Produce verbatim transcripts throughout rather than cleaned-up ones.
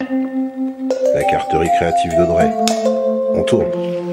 La carterie créative d'Audrey. On tourne.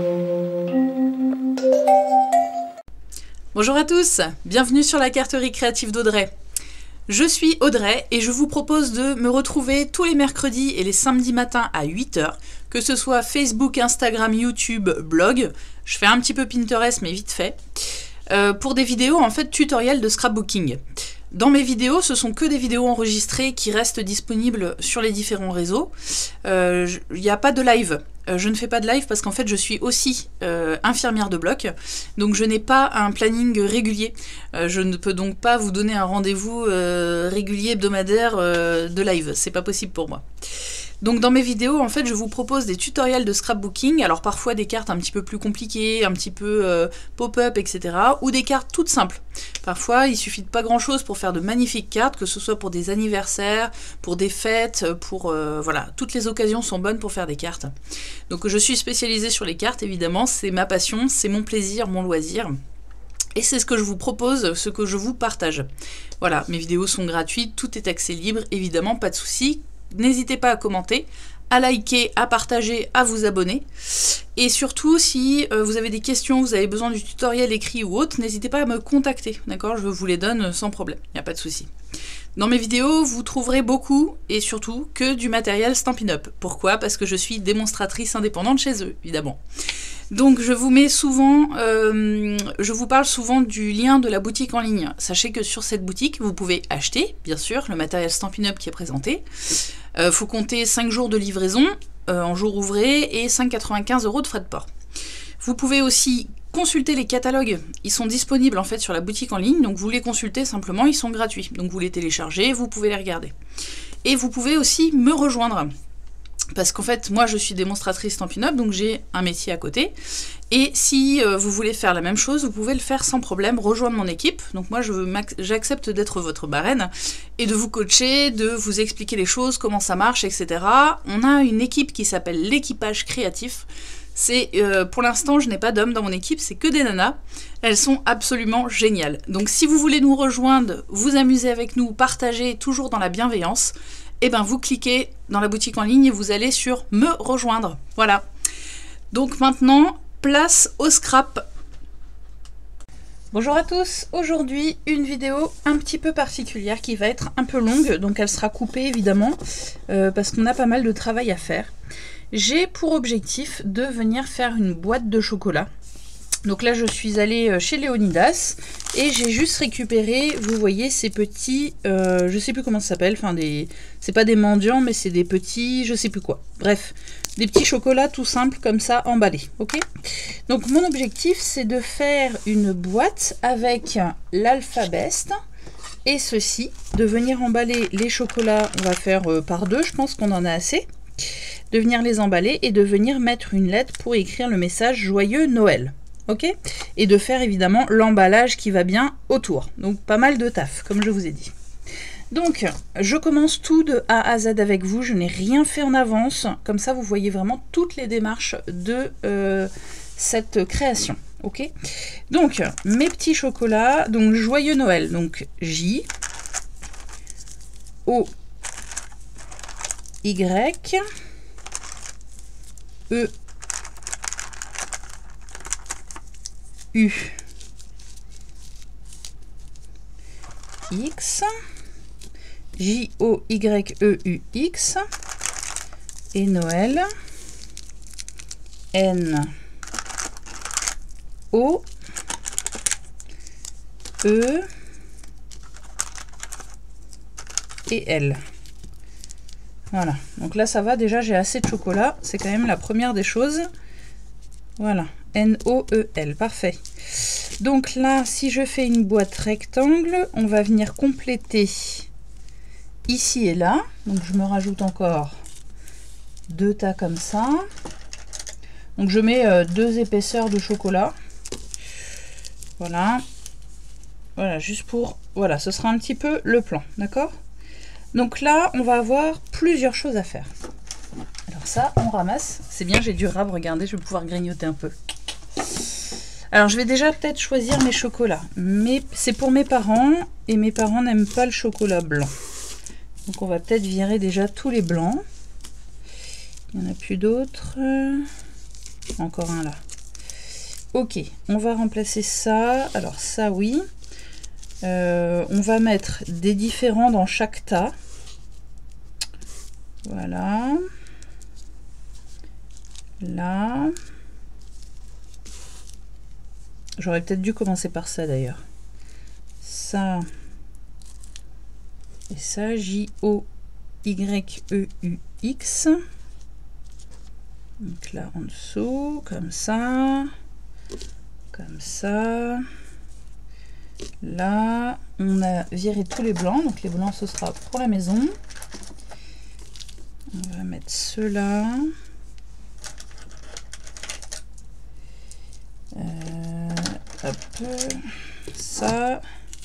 Bonjour à tous, bienvenue sur la carterie créative d'Audrey. Je suis Audrey et je vous propose de me retrouver tous les mercredis et les samedis matins à huit heures, que ce soit Facebook, Instagram, YouTube, blog. Je fais un petit peu Pinterest mais vite fait. Euh, pour des vidéos en fait tutoriels de scrapbooking. Dans mes vidéos, ce sont que des vidéos enregistrées qui restent disponibles sur les différents réseaux. Il euh, n'y a pas de live. Euh, je ne fais pas de live parce qu'en fait je suis aussi euh, infirmière de bloc, donc je n'ai pas un planning régulier. Euh, je ne peux donc pas vous donner un rendez-vous euh, régulier hebdomadaire euh, de live. C'est pas possible pour moi. Donc dans mes vidéos, en fait, je vous propose des tutoriels de scrapbooking, alors parfois des cartes un petit peu plus compliquées, un petit peu euh, pop-up, et cetera, ou des cartes toutes simples. Parfois, il suffit de pas grand-chose pour faire de magnifiques cartes, que ce soit pour des anniversaires, pour des fêtes, pour... Euh, voilà, toutes les occasions sont bonnes pour faire des cartes. Donc je suis spécialisée sur les cartes, évidemment, c'est ma passion, c'est mon plaisir, mon loisir. Et c'est ce que je vous propose, ce que je vous partage. Voilà, mes vidéos sont gratuites, tout est accès libre, évidemment, pas de souci. N'hésitez pas à commenter, à liker, à partager, à vous abonner. Et surtout, si euh, vous avez des questions, vous avez besoin du tutoriel écrit ou autre, n'hésitez pas à me contacter, d'accord? Je vous les donne sans problème, il n'y a pas de souci. Dans mes vidéos, vous trouverez beaucoup, et surtout, que du matériel Stampin' Up. Pourquoi? Parce que je suis démonstratrice indépendante chez eux, évidemment. Donc je vous mets souvent, euh, je vous parle souvent du lien de la boutique en ligne. Sachez que sur cette boutique, vous pouvez acheter, bien sûr, le matériel Stampin' Up qui est présenté. Il euh, faut compter cinq jours de livraison euh, en jour ouvré et cinq virgule quatre-vingt-quinze euros de frais de port. Vous pouvez aussi consulter les catalogues. Ils sont disponibles en fait sur la boutique en ligne, donc vous les consultez simplement, ils sont gratuits. Donc vous les téléchargez, vous pouvez les regarder. Et vous pouvez aussi me rejoindre. Parce qu'en fait, moi je suis démonstratrice Stampin' Up, donc j'ai un métier à côté. Et si euh, vous voulez faire la même chose, vous pouvez le faire sans problème, rejoindre mon équipe. Donc moi j'accepte d'être votre marraine et de vous coacher, de vous expliquer les choses, comment ça marche, et cetera. On a une équipe qui s'appelle l'équipage créatif. C'est euh, pour l'instant, je n'ai pas d'hommes dans mon équipe, c'est que des nanas. Elles sont absolument géniales. Donc si vous voulez nous rejoindre, vous amuser avec nous, partager toujours dans la bienveillance, et eh ben vous cliquez dans la boutique en ligne et vous allez sur me rejoindre. Voilà. Donc maintenant, place au scrap. Bonjour à tous. Aujourd'hui, une vidéo un petit peu particulière qui va être un peu longue, donc elle sera coupée évidemment euh, parce qu'on a pas mal de travail à faire. J'ai pour objectif de venir faire une boîte de chocolat. Donc là, je suis allée chez Léonidas et j'ai juste récupéré, vous voyez, ces petits, euh, je sais plus comment ça s'appelle, enfin des, c'est pas des mendiants, mais c'est des petits, je sais plus quoi. Bref, des petits chocolats tout simples comme ça, emballés, ok? Donc mon objectif, c'est de faire une boîte avec l'Alphabest et ceci, de venir emballer les chocolats, on va faire euh, par deux, je pense qu'on en a assez, de venir les emballer et de venir mettre une lettre pour écrire le message Joyeux Noël. Ok, et de faire évidemment l'emballage qui va bien autour. Donc pas mal de taf, comme je vous ai dit. Donc, je commence tout de A à Z avec vous. Je n'ai rien fait en avance. Comme ça, vous voyez vraiment toutes les démarches de euh, cette création. Ok, donc mes petits chocolats. Donc Joyeux Noël. Donc J O Y E U X J O Y E U X et Noël N O E et L. Voilà, donc là ça va, déjà j'ai assez de chocolat, c'est quand même la première des choses. Voilà, N O E L, parfait. Donc là, si je fais une boîte rectangle, on va venir compléter ici et là. Donc je me rajoute encore deux tas comme ça. Donc je mets euh, deux épaisseurs de chocolat. Voilà. Voilà, juste pour... Voilà, ce sera un petit peu le plan, d'accord? Donc là, on va avoir plusieurs choses à faire. Alors ça, on ramasse. C'est bien, j'ai du rab, regardez, je vais pouvoir grignoter un peu. Alors je vais déjà peut-être choisir mes chocolats. Mais c'est pour mes parents, et mes parents n'aiment pas le chocolat blanc. Donc on va peut-être virer déjà tous les blancs. Il n'y en a plus d'autres. Encore un là. Ok, on va remplacer ça. Alors ça, oui. Euh, on va mettre des différents dans chaque tas. Voilà. Là. J'aurais peut-être dû commencer par ça d'ailleurs. Ça. Et ça, J O Y E U X. Donc là en dessous, comme ça. Comme ça. Là, on a viré tous les blancs. Donc les blancs, ce sera pour la maison. On va mettre ceux-là. Euh, hop, ça.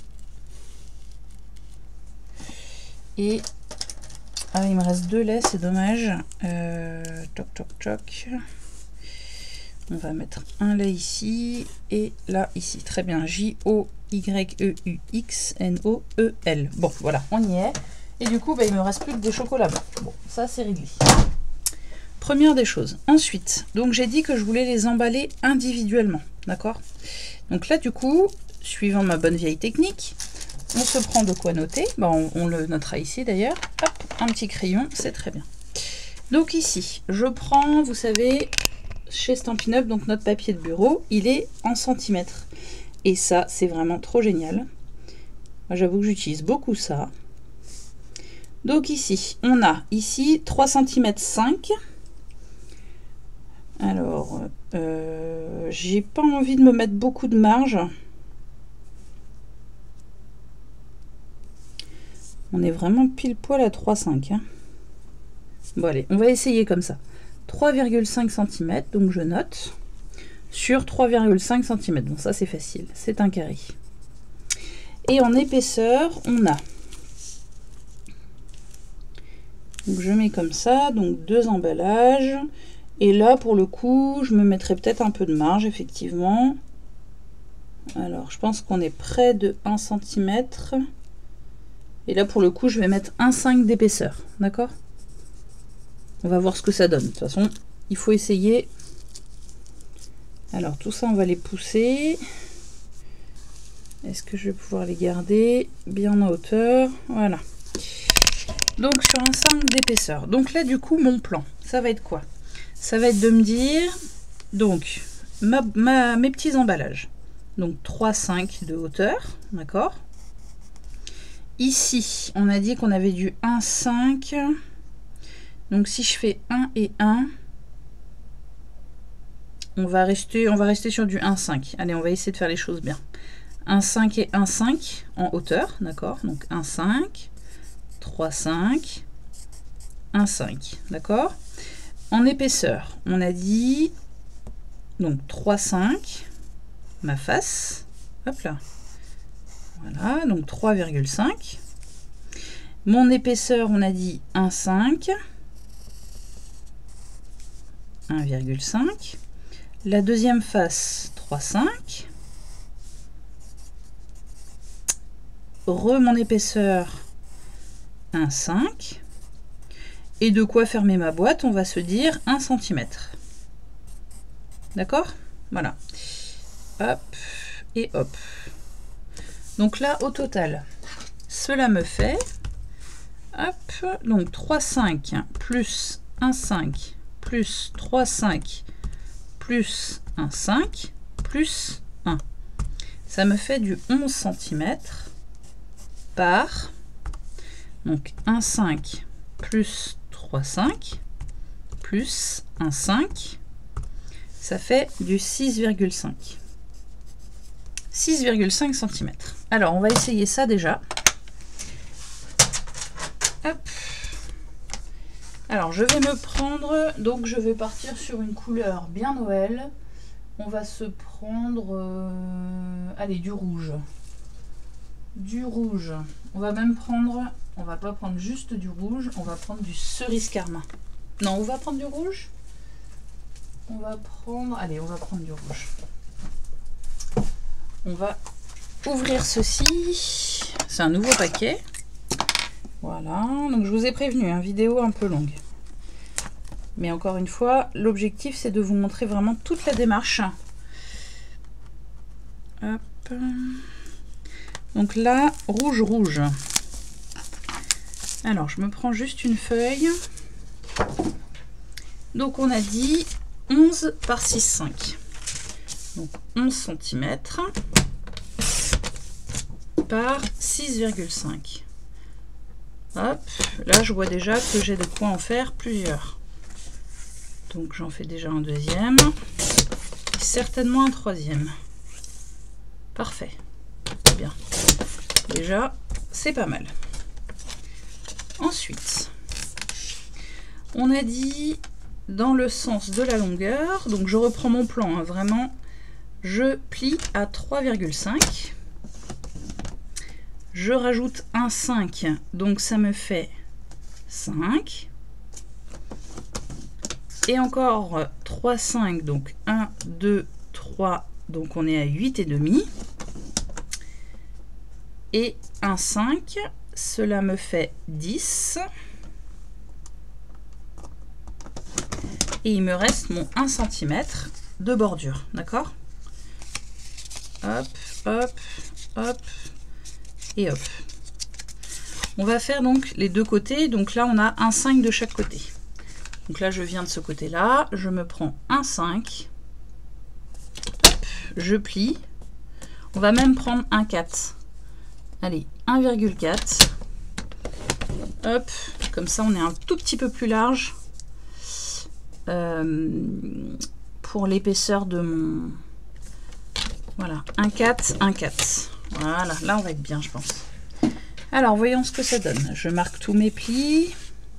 Et ah, il me reste deux laits, c'est dommage. Euh, toc toc toc. On va mettre un lait ici et là ici. Très bien. J O Y E U X N O E L. Bon, voilà, on y est. Et du coup, bah, il me reste plus que des chocolats blancs. Bon, ça c'est réglé. Première des choses. Ensuite, donc j'ai dit que je voulais les emballer individuellement, d'accord? Donc là, du coup, suivant ma bonne vieille technique, on se prend de quoi noter. Bon, on, on le notera ici d'ailleurs. Hop, un petit crayon, c'est très bien. Donc ici, je prends, vous savez, chez Stampin' Up, donc notre papier de bureau, il est en centimètres. Et ça, c'est vraiment trop génial. Moi, j'avoue que j'utilise beaucoup ça. Donc ici, on a ici trois centimètres cinq. Alors, euh, j'ai pas envie de me mettre beaucoup de marge. On est vraiment pile poil à trois virgule cinq. Hein. Bon allez, on va essayer comme ça. trois virgule cinq centimètres, donc je note. Sur trois virgule cinq centimètres. Bon, ça c'est facile, c'est un carré. Et en épaisseur, on a... Donc je mets comme ça, donc deux emballages. Et là, pour le coup, je me mettrai peut-être un peu de marge, effectivement. Alors, je pense qu'on est près de un centimètre. Et là, pour le coup, je vais mettre un virgule cinq d'épaisseur. D'accord? On va voir ce que ça donne. De toute façon, il faut essayer. Alors, tout ça, on va les pousser. Est-ce que je vais pouvoir les garder bien en hauteur? Voilà. Donc, sur un virgule cinq d'épaisseur. Donc là, du coup, mon plan, ça va être quoi? Ça va être de me dire, donc, ma, ma, mes petits emballages. Donc, trois virgule cinq de hauteur, d'accord? Ici, on a dit qu'on avait du un virgule cinq. Donc, si je fais un et un, on va rester, on va rester sur du un virgule cinq. Allez, on va essayer de faire les choses bien. un virgule cinq et un virgule cinq en hauteur, d'accord? Donc, un virgule cinq, trois virgule cinq, un virgule cinq, d'accord? En épaisseur, on a dit donc trois virgule cinq, ma face, hop là, voilà, donc trois virgule cinq. Mon épaisseur, on a dit un virgule cinq, un virgule cinq. La deuxième face, trois virgule cinq. Re mon épaisseur, un virgule cinq. Et de quoi fermer ma boîte, on va se dire un centimètre. D'accord? Voilà. Hop et hop. Donc là, au total, cela me fait, hop, donc trois virgule cinq plus un virgule cinq plus trois virgule cinq plus un virgule cinq plus un. Ça me fait du onze centimètres par, donc un virgule cinq plus trois virgule cinq plus un virgule cinq, ça fait du six virgule cinq. six virgule cinq centimètres. Alors, on va essayer ça déjà. Hop. Alors, je vais me prendre... Donc, je vais partir sur une couleur bien Noël. On va se prendre... Euh, allez, du rouge. Du rouge. On va même prendre... On va pas prendre juste du rouge. On va prendre du cerise carmin. Non, on va prendre du rouge. On va prendre... Allez, on va prendre du rouge. On va ouvrir ceci. C'est un nouveau paquet. Voilà. Donc, je vous ai prévenu, hein, vidéo un peu longue. Mais encore une fois, l'objectif c'est de vous montrer vraiment toute la démarche. Hop. Donc là, rouge, rouge. Alors, je me prends juste une feuille. Donc, on a dit onze par six virgule cinq. Donc, onze centimètres par six virgule cinq. Hop, là, je vois déjà que j'ai de quoi en faire plusieurs. Donc, j'en fais déjà un deuxième. Et certainement un troisième. Parfait. Très bien. Déjà, c'est pas mal. Ensuite, on a dit dans le sens de la longueur, donc je reprends mon plan, hein, vraiment, je plie à trois virgule cinq. Je rajoute un cinq, donc ça me fait cinq. Et encore trois virgule cinq, donc un, deux, trois, donc on est à huit virgule cinq. Et un cinq, cela me fait dix. Et il me reste mon un centimètre de bordure, d'accord? Hop, hop, hop, et hop. On va faire donc les deux côtés. Donc là, on a un cinq de chaque côté. Donc là, je viens de ce côté-là. Je me prends un cinq. Hop, je plie. On va même prendre un quatre. Allez, un virgule quatre. Hop, comme ça on est un tout petit peu plus large euh, pour l'épaisseur de mon... Voilà, un quatre, un quatre. Voilà, là on va être bien, je pense. Alors, voyons ce que ça donne. Je marque tous mes plis.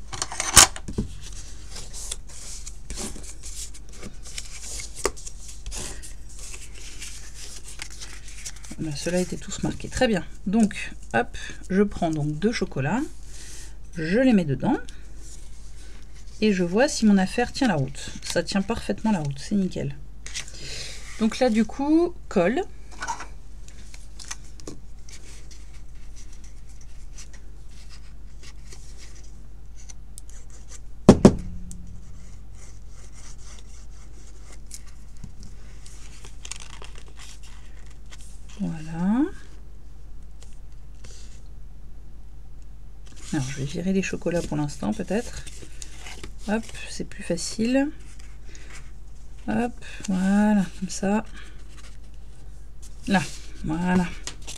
Ben, ceux-là étaient tous marqués. Très bien. Donc, hop, je prends donc deux chocolats. Je les mets dedans. Et je vois si mon affaire tient la route. Ça tient parfaitement la route. C'est nickel. Donc là, du coup, colle. Voilà. Alors, je vais virer les chocolats pour l'instant, peut-être. Hop, c'est plus facile. Hop, voilà, comme ça. Là, voilà.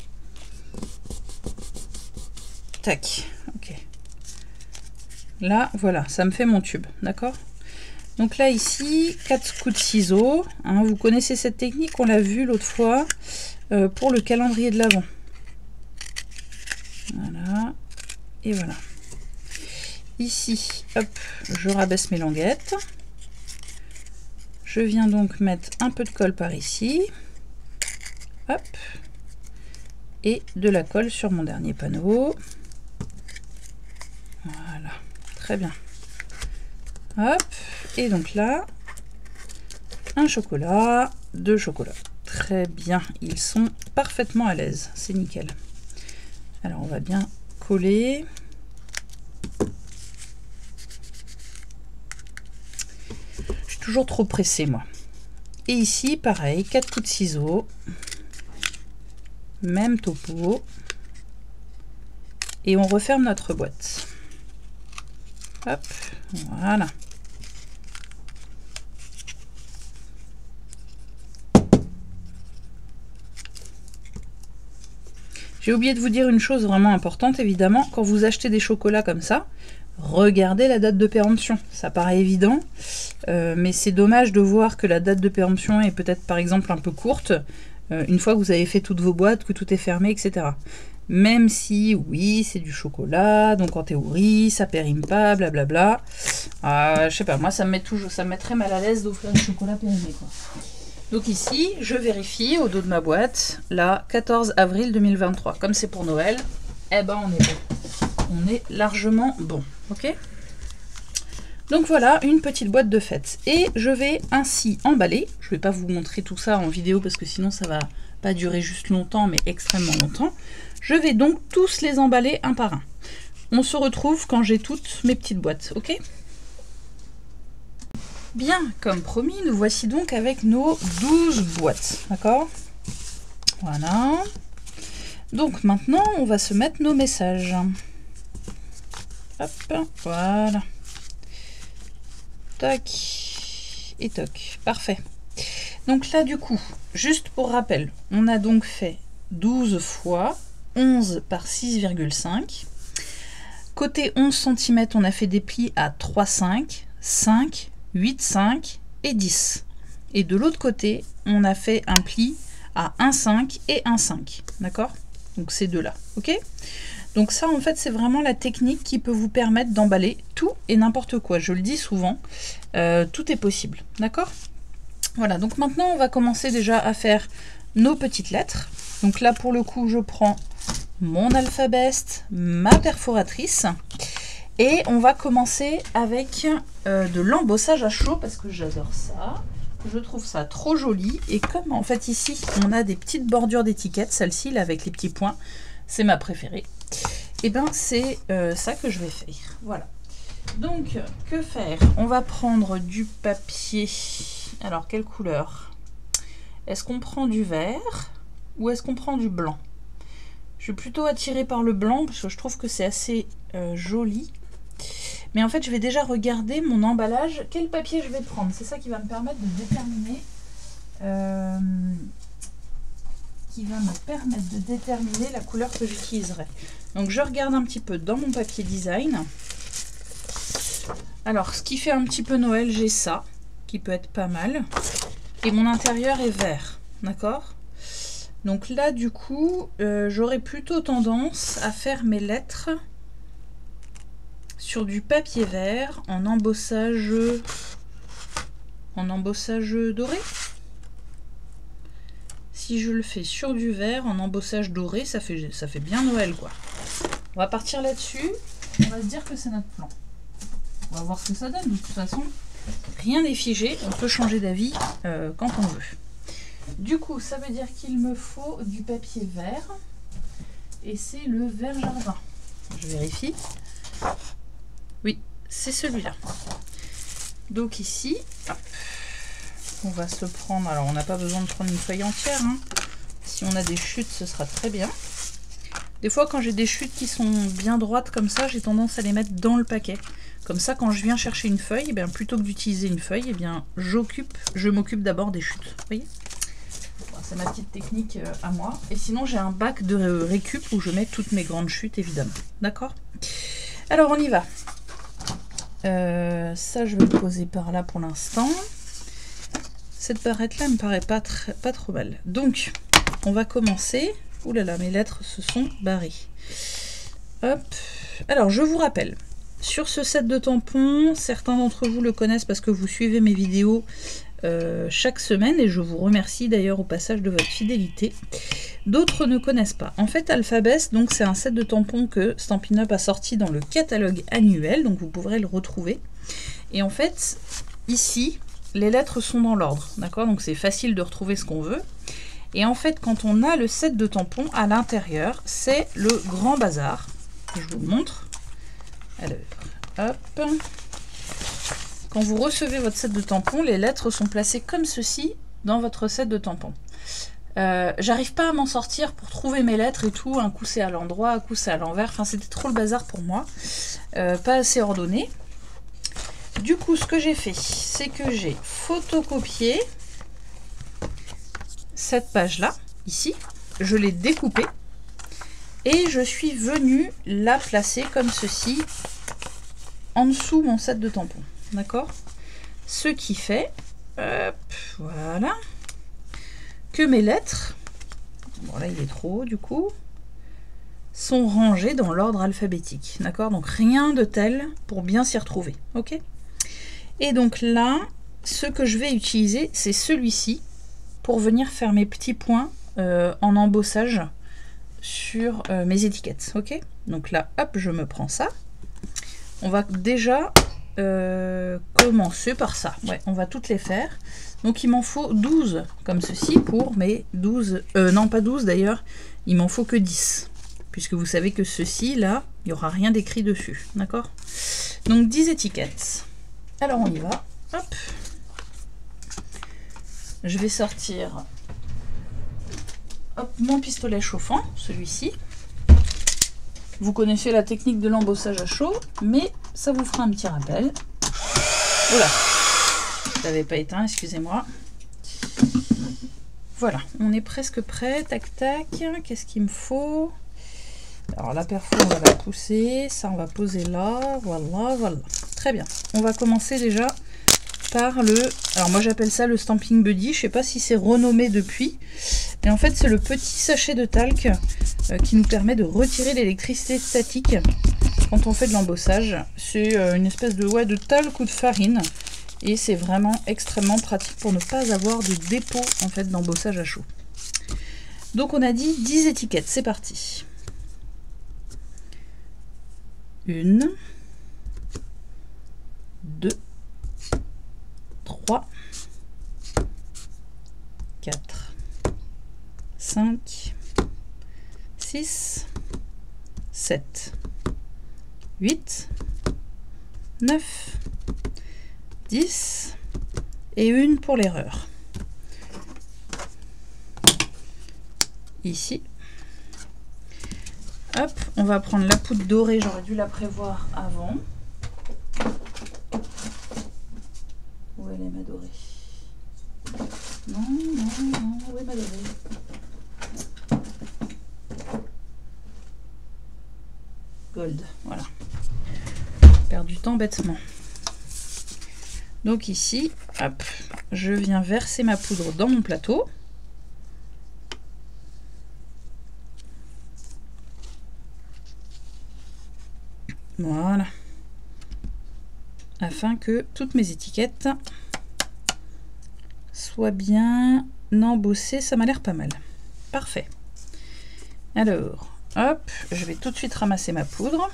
Tac, ok. Là, voilà, ça me fait mon tube, d'accord? Donc là, ici, quatre coups de ciseaux. Hein, vous connaissez cette technique, on l'a vu l'autre fois euh, pour le calendrier de l'Avent. Voilà. Et voilà. Ici, hop, je rabaisse mes languettes. Je viens donc mettre un peu de colle par ici. Hop. Et de la colle sur mon dernier panneau. Voilà. Très bien. Hop. Et donc là, un chocolat, deux chocolats. Très bien. Ils sont parfaitement à l'aise. C'est nickel. Alors, on va bien coller. Je suis toujours trop pressée, moi. Et ici, pareil, quatre coups de ciseaux. Même topo. Et on referme notre boîte. Hop, voilà. J'ai oublié de vous dire une chose vraiment importante, évidemment, quand vous achetez des chocolats comme ça, regardez la date de péremption. Ça paraît évident, euh, mais c'est dommage de voir que la date de péremption est peut-être par exemple un peu courte, euh, une fois que vous avez fait toutes vos boîtes, que tout est fermé, et cetera. Même si, oui, c'est du chocolat, donc en théorie, ça périme pas, blablabla. Euh, je sais pas, moi ça me met toujours, ça me met très mal à l'aise d'offrir du chocolat périmé, quoi. Donc ici, je vérifie au dos de ma boîte, là, quatorze avril deux mille vingt-trois. Comme c'est pour Noël, eh ben on est bon. On est largement bon, ok? Donc voilà, une petite boîte de fête. Et je vais ainsi emballer. Je vais pas vous montrer tout ça en vidéo parce que sinon ça va pas durer juste longtemps, mais extrêmement longtemps. Je vais donc tous les emballer un par un. On se retrouve quand j'ai toutes mes petites boîtes, ok? Bien, comme promis, nous voici donc avec nos douze boîtes, d'accord? Voilà. Donc maintenant, on va se mettre nos messages. Hop, voilà. Tac. Et toc. Parfait. Donc là, du coup, juste pour rappel, on a donc fait douze fois onze par six virgule cinq. Côté onze centimètres, on a fait des plis à trois virgule cinq, cinq, huit virgule cinq et dix. Et de l'autre côté, on a fait un pli à un virgule cinq et un virgule cinq. D'accord? Donc ces deux-là. Ok? Donc ça, en fait, c'est vraiment la technique qui peut vous permettre d'emballer tout et n'importe quoi. Je le dis souvent, euh, tout est possible. D'accord? Voilà, donc maintenant, on va commencer déjà à faire nos petites lettres. Donc là, pour le coup, je prends mon Alphabest, ma perforatrice. Et on va commencer avec euh, de l'embossage à chaud parce que j'adore ça. Je trouve ça trop joli. Et comme en fait ici, on a des petites bordures d'étiquettes, celle-ci, là, avec les petits points, c'est ma préférée. Et bien, c'est euh, ça que je vais faire. Voilà. Donc, que faire? On va prendre du papier. Alors, quelle couleur? Est-ce qu'on prend du vert ou est-ce qu'on prend du blanc? Je suis plutôt attirée par le blanc parce que je trouve que c'est assez euh, joli. Mais en fait, je vais déjà regarder mon emballage. Quel papier je vais prendre? C'est ça qui va me permettre de déterminer... Euh, qui va me permettre de déterminer la couleur que j'utiliserai. Donc, je regarde un petit peu dans mon papier design. Alors, ce qui fait un petit peu Noël, j'ai ça, qui peut être pas mal. Et mon intérieur est vert, d'accord? Donc là, du coup, euh, j'aurais plutôt tendance à faire mes lettres sur du papier vert en embossage, en embossage doré. Si je le fais sur du vert en embossage doré, ça fait, ça fait bien Noël, quoi. On va partir là-dessus. On va se dire que c'est notre plan. On va voir ce que ça donne. De toute façon, rien n'est figé. On peut changer d'avis euh, quand on veut. Du coup, ça veut dire qu'il me faut du papier vert. Et c'est le vert jardin. Je vérifie. Oui, c'est celui-là. Donc ici, hop, on va se prendre... Alors, on n'a pas besoin de prendre une feuille entière. Hein. Si on a des chutes, ce sera très bien. Des fois, quand j'ai des chutes qui sont bien droites comme ça, j'ai tendance à les mettre dans le paquet. Comme ça, quand je viens chercher une feuille, eh bien, plutôt que d'utiliser une feuille, eh bien, j'occupe, je m'occupe d'abord des chutes. Vous voyez? C'est ma petite technique à moi. Et sinon, j'ai un bac de récup où je mets toutes mes grandes chutes, évidemment. D'accord? Alors, on y va. Euh, ça, je vais le poser par là pour l'instant. Cette barrette-là me paraît pas, très, pas trop mal. Donc, on va commencer. Ouh là là, mes lettres se sont barrées. Hop. Alors, je vous rappelle, sur ce set de tampons, certains d'entre vous le connaissent parce que vous suivez mes vidéos Euh, chaque semaine et je vous remercie d'ailleurs au passage de votre fidélité. D'autres ne connaissent pas. En fait, Alphabest, donc c'est un set de tampons que Stampin' Up a sorti dans le catalogue annuel, donc vous pourrez le retrouver. Et en fait, ici, les lettres sont dans l'ordre, d'accord? Donc c'est facile de retrouver ce qu'on veut. Et en fait, quand on a le set de tampons à l'intérieur, c'est le grand bazar. Je vous le montre. Alors, hop. Quand vous recevez votre set de tampons, les lettres sont placées comme ceci dans votre set de tampons. Euh, J'arrive pas à m'en sortir pour trouver mes lettres et tout. Un coup c'est à l'endroit, un coup c'est à l'envers. Enfin, c'était trop le bazar pour moi. Euh, pas assez ordonné. Du coup, ce que j'ai fait, c'est que j'ai photocopié cette page-là, ici. Je l'ai découpée. Et je suis venue la placer comme ceci en dessous mon set de tampons. D'accord? Ce qui fait, hop, voilà, que mes lettres, bon là il est trop haut du coup, sont rangées dans l'ordre alphabétique. D'accord? Donc rien de tel pour bien s'y retrouver. Ok? Et donc là, ce que je vais utiliser, c'est celui-ci pour venir faire mes petits points euh, en embossage sur euh, mes étiquettes. Ok? Donc là, hop, je me prends ça. On va déjà... Euh, commencer par ça. Ouais, on va toutes les faire. Donc il m'en faut douze comme ceci pour mes douze... Euh, non, pas douze d'ailleurs. Il m'en faut que dix. Puisque vous savez que ceci, là, il n'y aura rien d'écrit dessus. D'accord? Donc dix étiquettes. Alors on y va. Hop. je vais sortir hop, mon pistolet chauffant, celui-ci. Vous connaissez la technique de l'embossage à chaud, mais ça vous fera un petit rappel. Voilà, je l'avais pas éteint, excusez-moi. Voilà, on est presque prêt. Tac, tac. Qu'est-ce qu'il me faut? Alors la perfo, on va la pousser. Ça, on va poser là. Voilà, voilà. Très bien. On va commencer déjà par le... Alors moi, j'appelle ça le Stamping Buddy. Je sais pas si c'est renommé depuis. Mais en fait, c'est le petit sachet de talc euh, qui nous permet de retirer l'électricité statique quand on fait de l'embossage. C'est euh, une espèce de, ouais, de talc ou de farine. Et c'est vraiment extrêmement pratique pour ne pas avoir de dépôt en fait d'embossage à chaud. Donc on a dit dix étiquettes, c'est parti. Une, deux, trois, quatre, cinq, six, sept, huit, neuf, dix et une pour l'erreur. Ici. Hop, on va prendre la poudre dorée, j'aurais dû la prévoir avant. Où elle est ma dorée? Non, non, non, où est ma dorée? Gold, voilà. Perd du temps bêtement. Donc ici, hop, je viens verser ma poudre dans mon plateau. Voilà. Afin que toutes mes étiquettes soient bien embossées. Ça m'a l'air pas mal. Parfait. Alors, hop, je vais tout de suite ramasser ma poudre.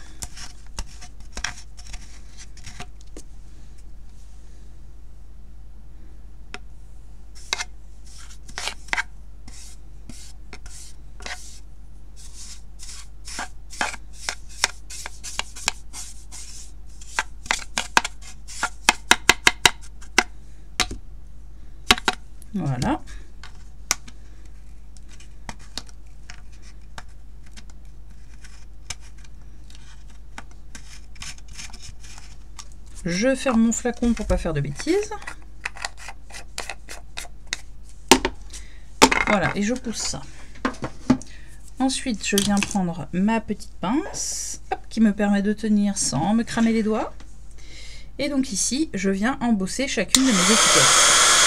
Voilà. Je ferme mon flacon pour pas faire de bêtises. Voilà, et je pousse ça. Ensuite, je viens prendre ma petite pince, hop, qui me permet de tenir sans me cramer les doigts. Et donc ici, je viens embosser chacune de mes étiquettes.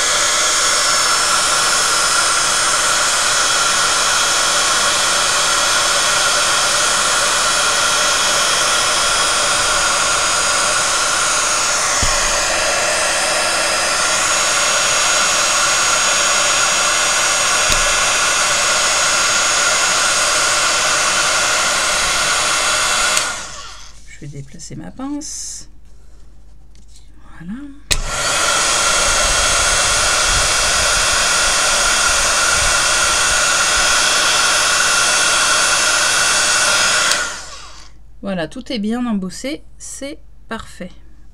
Je vais déplacer ma pince. Voilà. Voilà, tout est bien embossé, c'est parfait.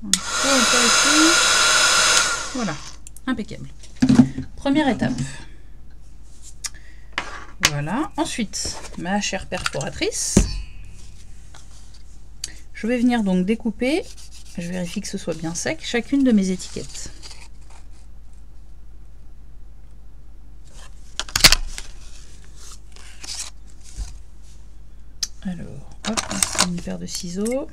Voilà, impeccable. Première étape. Voilà, ensuite, ma chère perforatrice. Je vais venir donc découper, je vérifie que ce soit bien sec, chacune de mes étiquettes. Alors, hop, on une paire de ciseaux.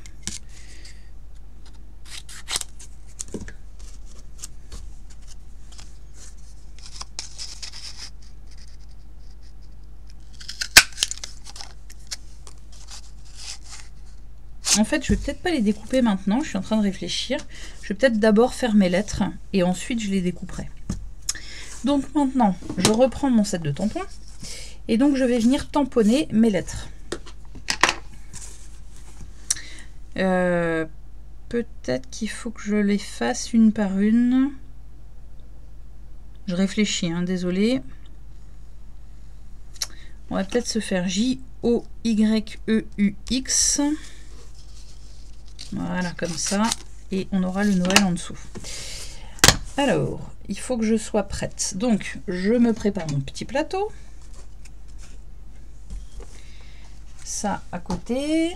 En fait, je vais peut-être pas les découper maintenant, je suis en train de réfléchir. Je vais peut-être d'abord faire mes lettres et ensuite je les découperai. Donc maintenant, je reprends mon set de tampons et donc je vais venir tamponner mes lettres. Euh, peut-être qu'il faut que je les fasse une par une. Je réfléchis, hein, désolé. On va peut-être se faire J O Y E U X. Voilà, comme ça. Et on aura le Noël en dessous. Alors, il faut que je sois prête. Donc, je me prépare mon petit plateau. Ça à côté.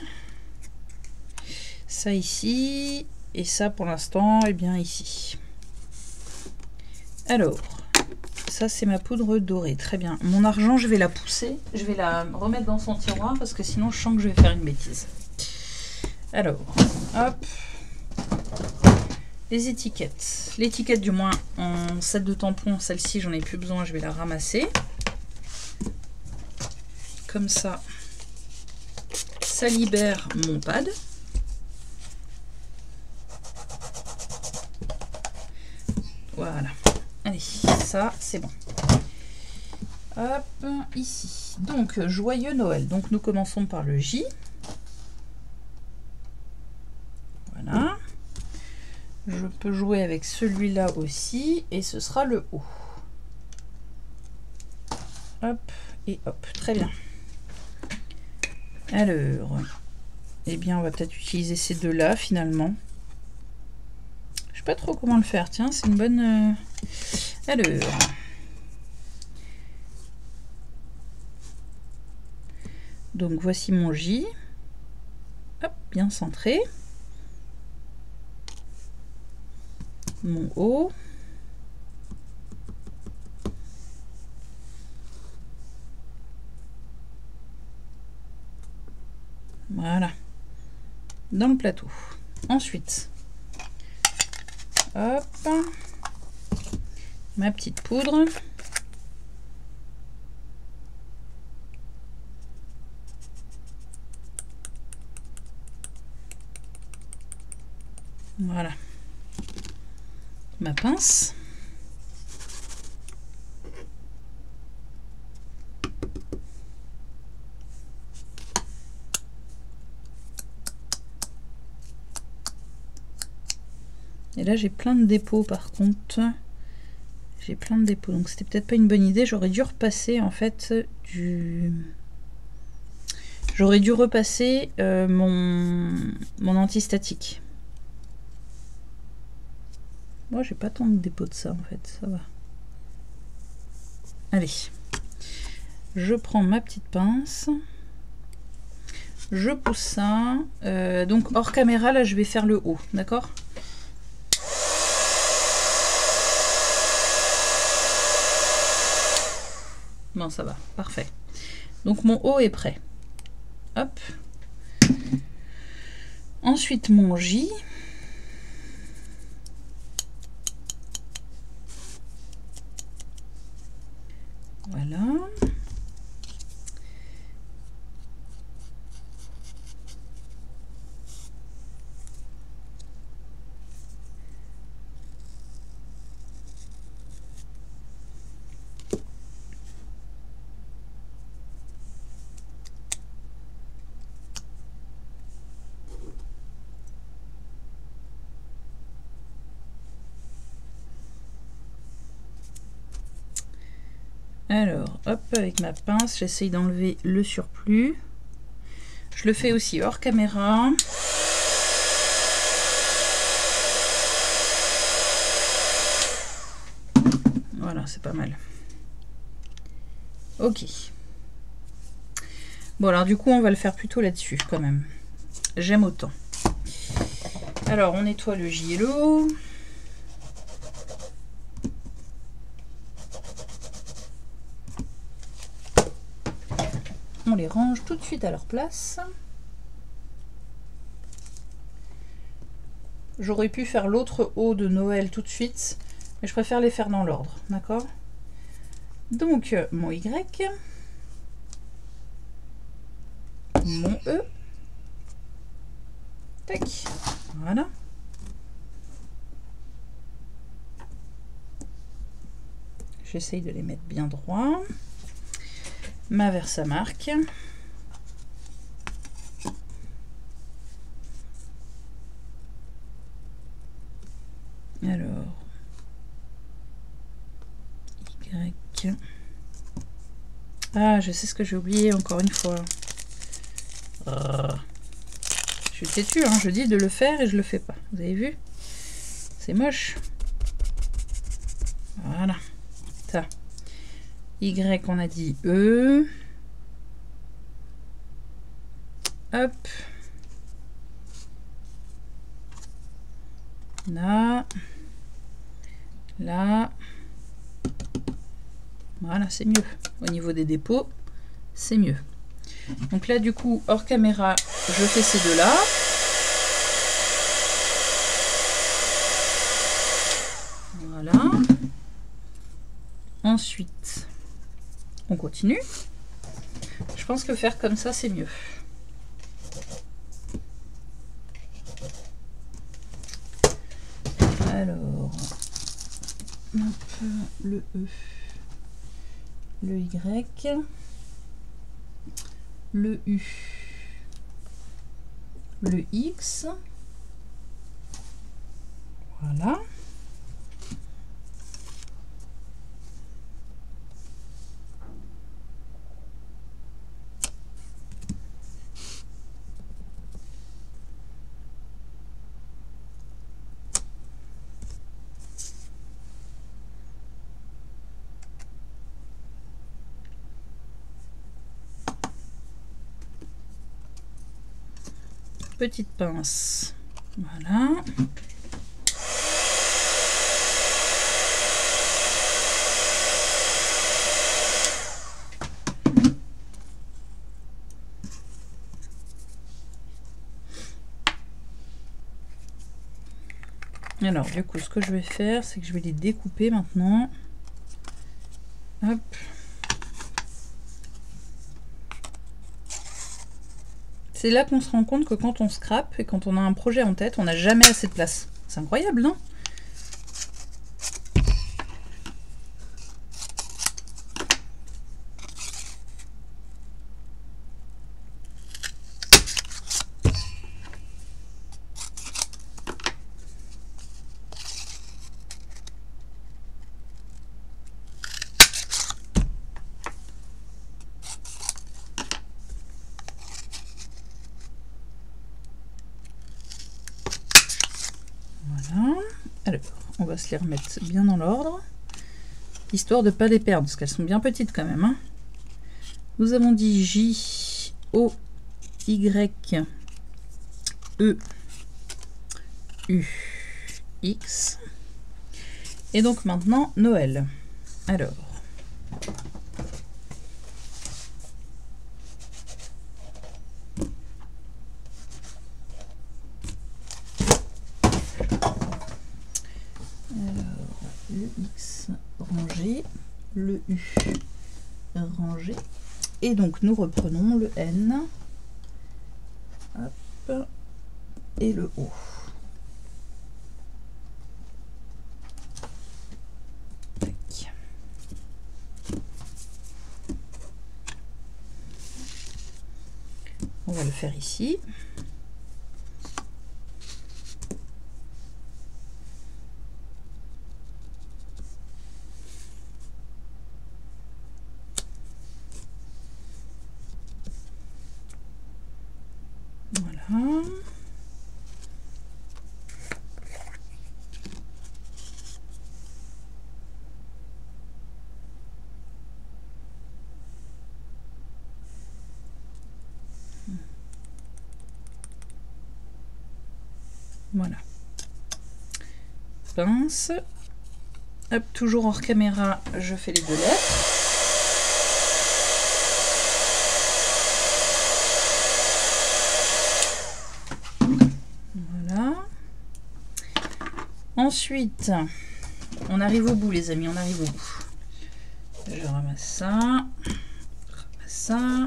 Ça ici. Et ça, pour l'instant, eh bien ici. Alors, ça, c'est ma poudre dorée. Très bien. Mon argent, je vais la pousser. Je vais la remettre dans son tiroir parce que sinon, je sens que je vais faire une bêtise. Alors, hop. Les étiquettes. L'étiquette, du moins, en set de tampons, celle-ci, j'en ai plus besoin. Je vais la ramasser. Comme ça, ça libère mon pad. Voilà. Allez, ça, c'est bon. Hop, ici. Donc, joyeux Noël. Donc, nous commençons par le J. Voilà. Je peux jouer avec celui-là aussi. Et ce sera le O. Hop, et hop. Très bien. Alors, eh bien, on va peut-être utiliser ces deux-là, finalement. Je sais pas trop comment le faire. Tiens, c'est une bonne... Euh... Alors... Donc, voici mon J. Hop, bien centré. Mon O. Voilà. Dans le plateau. Ensuite, hop, ma petite poudre. Voilà. Ma pince. Et là, j'ai plein de dépôts par contre. J'ai plein de dépôts. Donc, c'était peut-être pas une bonne idée. J'aurais dû repasser en fait du... J'aurais dû repasser euh, mon, mon antistatique. Moi, j'ai pas tant de dépôts de ça en fait. Ça va. Allez. Je prends ma petite pince. Je pousse ça. Euh, donc, hors caméra, là, je vais faire le haut. D'accord ? Bon, ça va, parfait. Donc mon haut est prêt. Hop. Ensuite mon J. Voilà. Alors, hop, avec ma pince, j'essaye d'enlever le surplus. Je le fais aussi hors caméra. Voilà, c'est pas mal. Ok. Bon, alors du coup, on va le faire plutôt là-dessus, quand même. J'aime autant. Alors, on nettoie le J et l'eau. On les range tout de suite à leur place. J'aurais pu faire l'autre haut de Noël tout de suite, mais je préfère les faire dans l'ordre, d'accord? Donc, mon Y, mon E, tac, voilà. J'essaye de les mettre bien droits. Ma Versamark. Alors, Y. Ah, je sais ce que j'ai oublié encore une fois. Je suis têtue, hein, je dis de le faire et je le fais pas. Vous avez vu? C'est moche. Voilà. Ça. Y, on a dit E. Hop. Là. Là. Voilà, c'est mieux. Au niveau des dépôts, c'est mieux. Donc là, du coup, hors caméra, je fais ces deux-là. Voilà. Ensuite, on continue. Je pense que faire comme ça, c'est mieux. Alors, hop, le E, le Y, le U, le X. Voilà. Petite pince, voilà. Alors du coup, ce que je vais faire, c'est que je vais les découper maintenant. Hop. C'est là qu'on se rend compte que quand on scrape et quand on a un projet en tête, on n'a jamais assez de place. C'est incroyable, non? Alors, on va se les remettre bien dans l'ordre, histoire de ne pas les perdre, parce qu'elles sont bien petites quand même. Hein. Nous avons dit J, O, Y, E, U, X. Et donc maintenant, Noël. Alors... le X rangé, le U rangé, et donc nous reprenons le N, hop, et le O. Tac. On va le faire ici. Voilà. Voilà. Pince. Hop, toujours hors caméra, je fais les deux lettres. Ensuite, on arrive au bout, les amis, on arrive au bout. Je ramasse ça, je ramasse ça.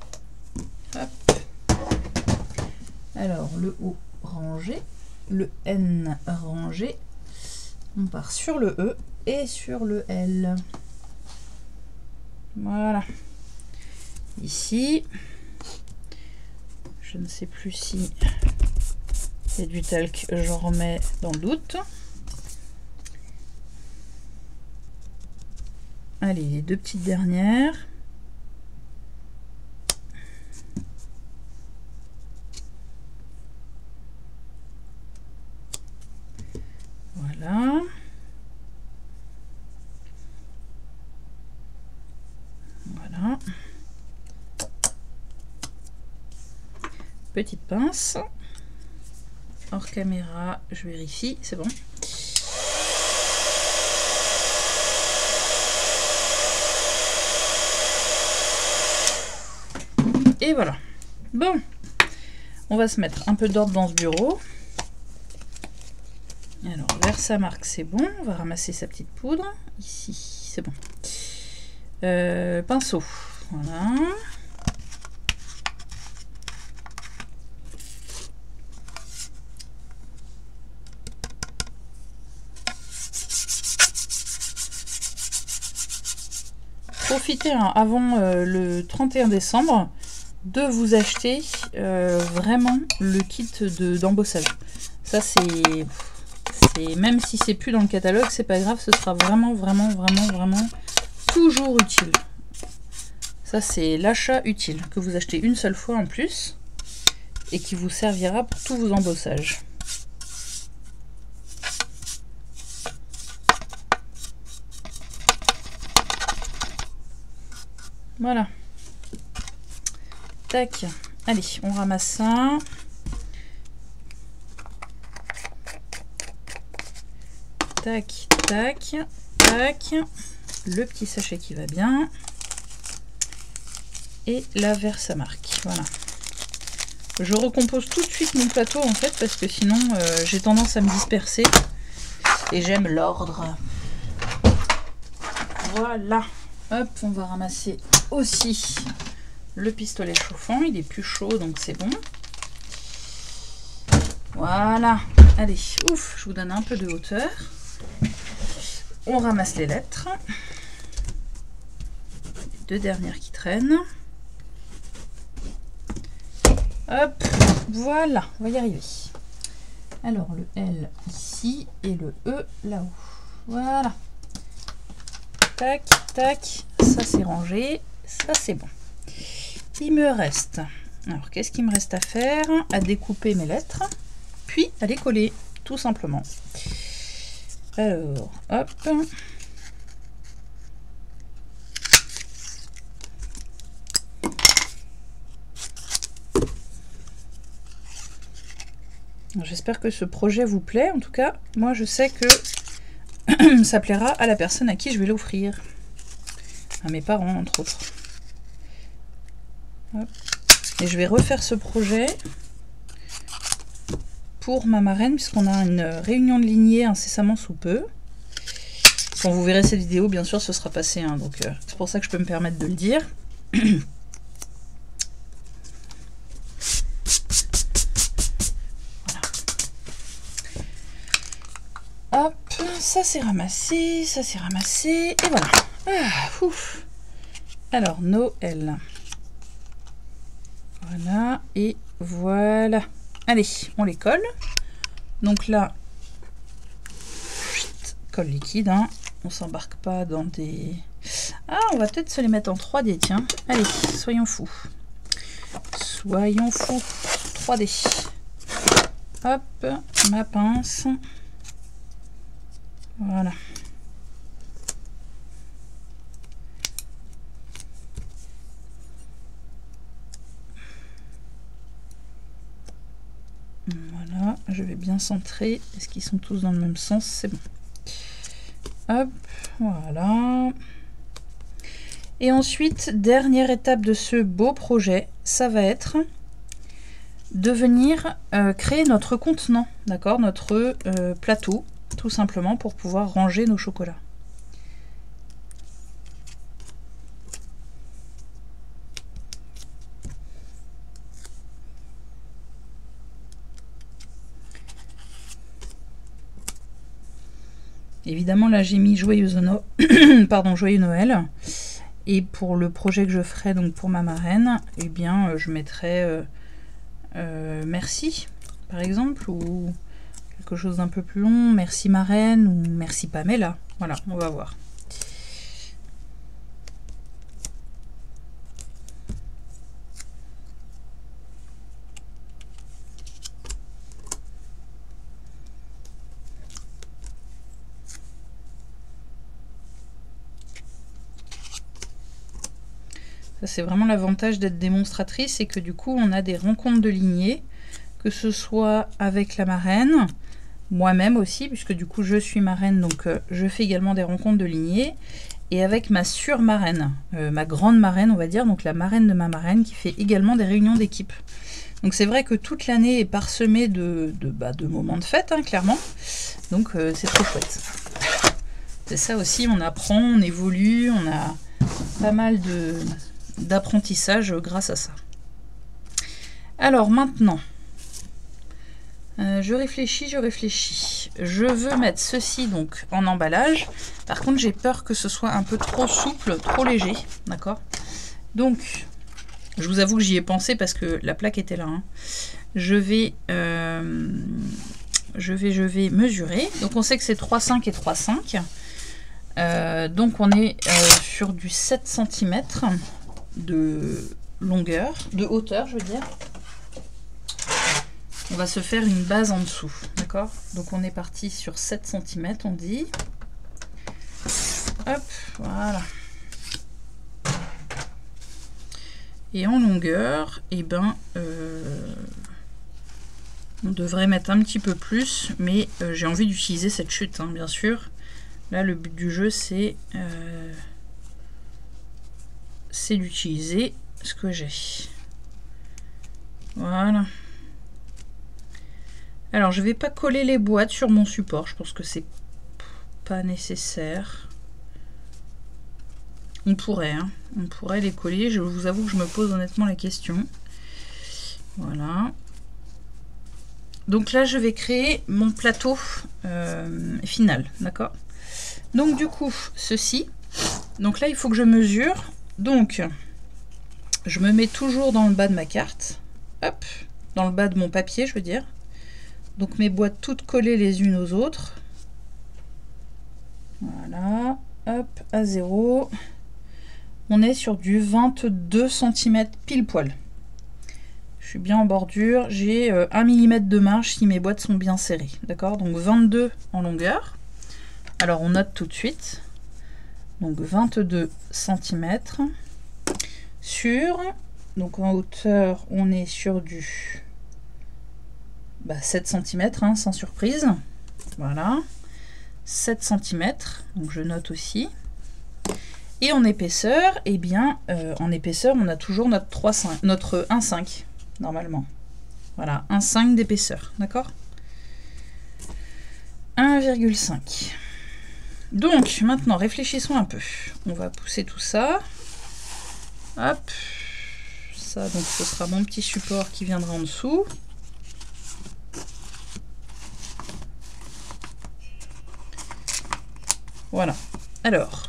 Hop. Alors, le O rangé, le N rangé. On part sur le E et sur le L. Voilà. Ici, je ne sais plus si il y a du talc, j'en remets dans le doute. Allez, les deux petites dernières. Voilà. petite pince. Hors caméra, je vérifie, c'est bon. Et voilà. Bon, on va se mettre un peu d'ordre dans ce bureau. Alors, Versamark, c'est bon. On va ramasser sa petite poudre. Ici, c'est bon. Euh, pinceau, voilà. Profitez hein, avant euh, le trente et un décembre de vous acheter euh, vraiment le kit de d'embossage. Ça c'est, c'est même si c'est plus dans le catalogue, c'est pas grave, ce sera vraiment vraiment vraiment vraiment toujours utile. Ça c'est l'achat utile que vous achetez une seule fois en plus et qui vous servira pour tous vos embossages. Voilà. Tac. Allez, on ramasse ça. Tac, tac, tac. Le petit sachet qui va bien. Et la Versamark. Voilà. Je recompose tout de suite mon plateau en fait parce que sinon euh, j'ai tendance à me disperser. Et j'aime l'ordre. Voilà. Hop, on va ramasser aussi le pistolet chauffant. Il est plus chaud, donc c'est bon. Voilà. Allez, ouf, je vous donne un peu de hauteur. On ramasse les lettres. Les deux dernières qui traînent. Hop, voilà, on va y arriver. Alors, le L ici et le E là-haut. Voilà. Tac, tac, ça c'est rangé, ça c'est bon. Il me reste, alors qu'est-ce qu'il me reste à faire? À découper mes lettres, puis à les coller, tout simplement. Alors, hop. J'espère que ce projet vous plaît, en tout cas, moi je sais que ça plaira à la personne à qui je vais l'offrir. À mes parents, entre autres. Hop. Et je vais refaire ce projet pour ma marraine, puisqu'on a une réunion de lignée incessamment sous peu. Quand vous verrez cette vidéo, bien sûr, ce sera passé. Hein, donc euh, c'est pour ça que je peux me permettre de le dire. Hop, ça c'est ramassé, ça c'est ramassé, et voilà. Ah, ouf. Alors, Noël. Voilà, et voilà. Allez, on les colle. Donc là, colle liquide, hein. On s'embarque pas dans des... Ah, on va peut-être se les mettre en trois D, tiens. Allez, soyons fous. Soyons fous. trois D. Hop, ma pince. Voilà. Voilà, je vais bien centrer. Est-ce qu'ils sont tous dans le même sens? C'est bon. Hop, voilà. Et ensuite, dernière étape de ce beau projet, ça va être de venir euh, créer notre contenant, d'accord, notre euh, plateau, tout simplement pour pouvoir ranger nos chocolats. Évidemment, là j'ai mis joyeux, no... Pardon, joyeux Noël. Et pour le projet que je ferai donc pour ma marraine, eh bien euh, je mettrai euh, euh, merci par exemple, ou quelque chose d'un peu plus long, merci marraine ou merci Pamela. Voilà, on va voir. Ça, c'est vraiment l'avantage d'être démonstratrice, c'est que du coup, on a des rencontres de lignées, que ce soit avec la marraine, moi-même aussi, puisque du coup, je suis marraine, donc euh, je fais également des rencontres de lignées, et avec ma surmarraine, euh, ma grande marraine, on va dire, donc la marraine de ma marraine, qui fait également des réunions d'équipe. Donc c'est vrai que toute l'année est parsemée de, de, bah, de moments de fête, hein, clairement. Donc euh, c'est trop chouette. C'est ça aussi, on apprend, on évolue, on a pas mal de d'apprentissage grâce à ça. Alors maintenant, euh, je réfléchis, je réfléchis. Je veux mettre ceci donc en emballage. Par contre, j'ai peur que ce soit un peu trop souple, trop léger, d'accord? Donc, je vous avoue que j'y ai pensé parce que la plaque était là. Hein. Je vais, euh, je vais, je vais mesurer. Donc, on sait que c'est trois virgule cinq et trois virgule cinq. Euh, donc, on est euh, sur du sept centimètres de longueur, de hauteur, je veux dire. On va se faire une base en dessous, d'accord? Donc on est parti sur sept centimètres, on dit. Hop, voilà. Et en longueur, eh ben, euh, on devrait mettre un petit peu plus, mais euh, j'ai envie d'utiliser cette chute, hein, bien sûr. Là, le but du jeu, c'est euh, c'est d'utiliser ce que j'ai. Voilà. Alors, je ne vais pas coller les boîtes sur mon support. Je pense que c'est pas nécessaire. On pourrait, hein. On pourrait les coller. Je vous avoue que je me pose honnêtement la question. Voilà. Donc là, je vais créer mon plateau euh, final, d'accord? Donc du coup, ceci. Donc là, il faut que je mesure. Donc, je me mets toujours dans le bas de ma carte. Hop, dans le bas de mon papier, je veux dire. Donc mes boîtes toutes collées les unes aux autres. Voilà, hop, à zéro. On est sur du vingt-deux centimètres pile poil. Je suis bien en bordure. J'ai euh, un millimètre de marge si mes boîtes sont bien serrées. D'accord? Donc vingt-deux en longueur. Alors on note tout de suite. Donc vingt-deux centimètres. Sur, donc en hauteur, on est sur du bah, sept centimètres, hein, sans surprise. Voilà. sept centimètres. Donc je note aussi. Et en épaisseur, eh bien, euh, en épaisseur, on a toujours notre, trois virgule cinq, notre un virgule cinq, normalement. Voilà, un virgule cinq d'épaisseur, d'accord? un virgule cinq. Donc, maintenant, réfléchissons un peu. On va pousser tout ça. Hop. Ça, donc, ce sera mon petit support qui viendra en dessous. Voilà. Alors...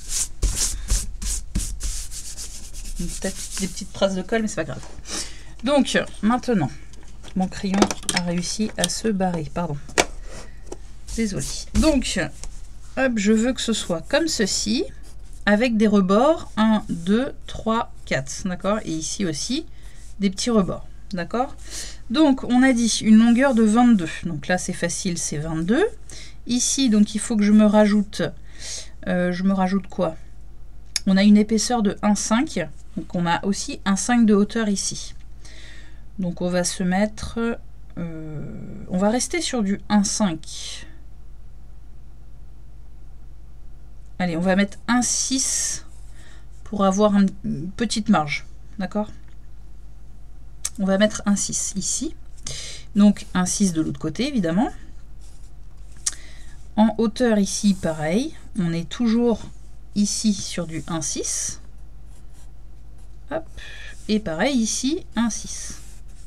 peut-être des petites traces de colle, mais c'est pas grave. Donc, maintenant, mon crayon a réussi à se barrer. Pardon. Désolé. Donc, hop, je veux que ce soit comme ceci, avec des rebords un, deux, trois, quatre. D'accord? Et ici aussi, des petits rebords. D'accord? Donc, on a dit une longueur de vingt-deux. Donc là, c'est facile, c'est vingt-deux. Ici, donc, il faut que je me rajoute... Euh, je me rajoute quoi? On a une épaisseur de un virgule cinq. Donc on a aussi un virgule cinq de hauteur ici. Donc on va se mettre... Euh, on va rester sur du un virgule cinq. Allez, on va mettre un virgule six pour avoir un, une petite marge. D'accord? On va mettre un virgule six ici. Donc un virgule six de l'autre côté, évidemment. En hauteur ici, pareil. On est toujours ici sur du un virgule six. Hop. Et pareil ici, un virgule six.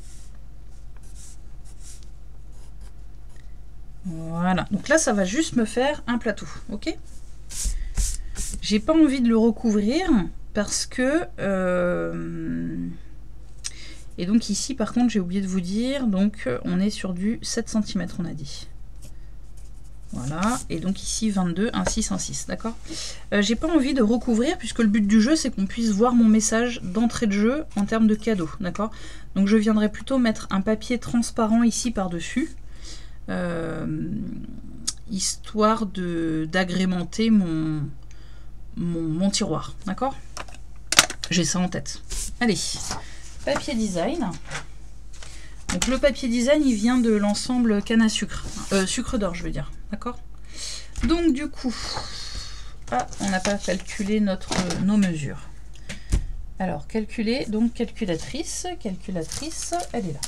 Voilà. Donc là, ça va juste me faire un plateau. Ok? J'ai pas envie de le recouvrir parce que... Euh, et donc ici, par contre, j'ai oublié de vous dire, donc on est sur du sept centimètres, on a dit. Voilà, et donc ici vingt-deux, un virgule six, un virgule six, d'accord? euh, J'ai pas envie de recouvrir puisque le but du jeu c'est qu'on puisse voir mon message d'entrée de jeu en termes de cadeau, d'accord? Donc je viendrai plutôt mettre un papier transparent ici par-dessus, euh, histoire de d'agrémenter mon, mon, mon tiroir, d'accord? J'ai ça en tête. Allez, papier design. Donc le papier design, il vient de l'ensemble canne à sucre. Euh, sucre d'or, je veux dire. D'accord? Donc du coup, ah, on n'a pas calculé notre, nos mesures. Alors, calculer, donc calculatrice. Calculatrice, elle est là.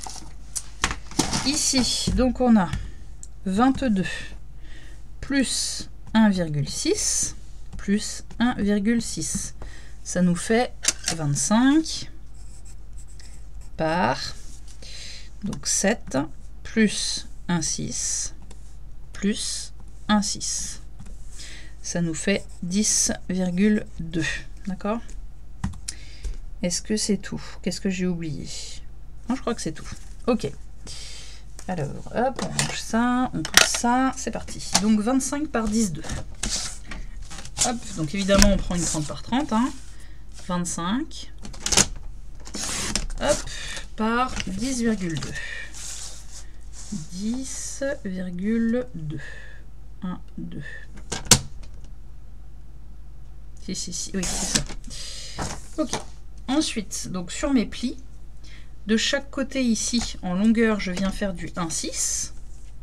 Ici, donc on a vingt-deux plus un virgule six plus un virgule six. Ça nous fait vingt-cinq par donc sept plus un virgule six plus un virgule six. Ça nous fait dix virgule deux. D'accord? Est-ce que c'est tout? Qu'est-ce que j'ai oublié? Non, je crois que c'est tout. Ok. Alors, hop, on range ça, on pousse ça, c'est parti. Donc vingt-cinq par dix, deux. Hop, donc évidemment on prend une trente par trente. Hein. vingt-cinq. Hop, par dix virgule deux. dix virgule deux. un, deux. Si, si, si, oui, c'est ça. Ok. Ensuite, donc sur mes plis, de chaque côté ici, en longueur, je viens faire du un virgule six.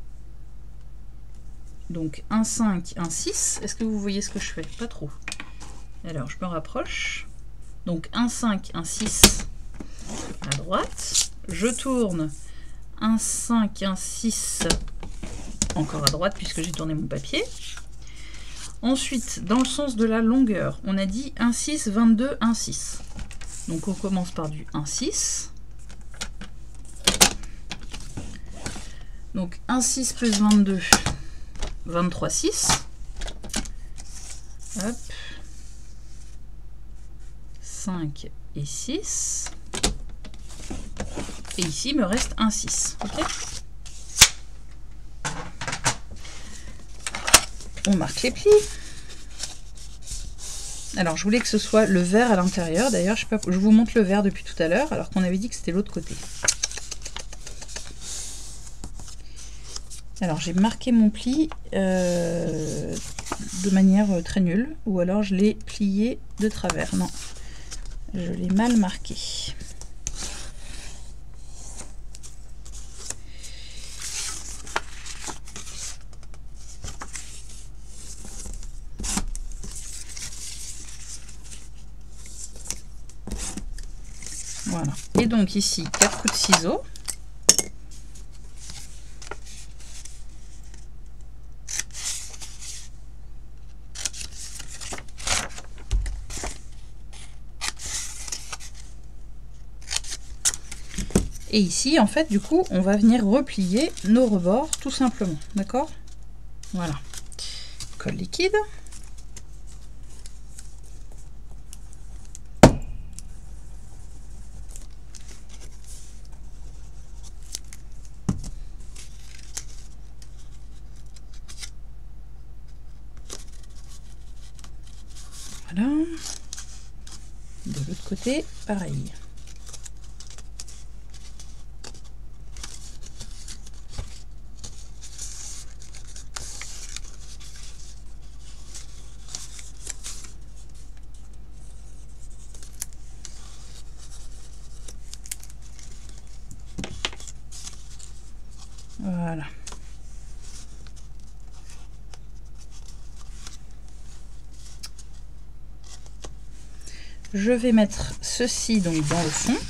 Donc un virgule cinq, un virgule six. Est-ce que vous voyez ce que je fais? Pas trop. Alors, je me rapproche. Donc un virgule cinq, un virgule six à droite. Je tourne un virgule cinq, un virgule six encore à droite puisque j'ai tourné mon papier. Ensuite, dans le sens de la longueur, on a dit un virgule six, vingt-deux, un virgule six. Donc on commence par du un virgule six. Donc un virgule six plus vingt-deux, vingt-trois virgule six. Hop. cinq et six. Et ici, il me reste un virgule six. Ok. On marque les plis. Alors, je voulais que ce soit le vert à l'intérieur. D'ailleurs, je sais pas, je vous montre le vert depuis tout à l'heure, alors qu'on avait dit que c'était l'autre côté. Alors, j'ai marqué mon pli euh, de manière très nulle, ou alors je l'ai plié de travers. Non, je l'ai mal marqué. Voilà. Et donc ici, quatre coups de ciseaux. Et ici, en fait, du coup, on va venir replier nos rebords, tout simplement. D'accord? Voilà. Colle liquide. Voilà. De l'autre côté, pareil. Voilà. Je vais mettre ceci donc dans le fond.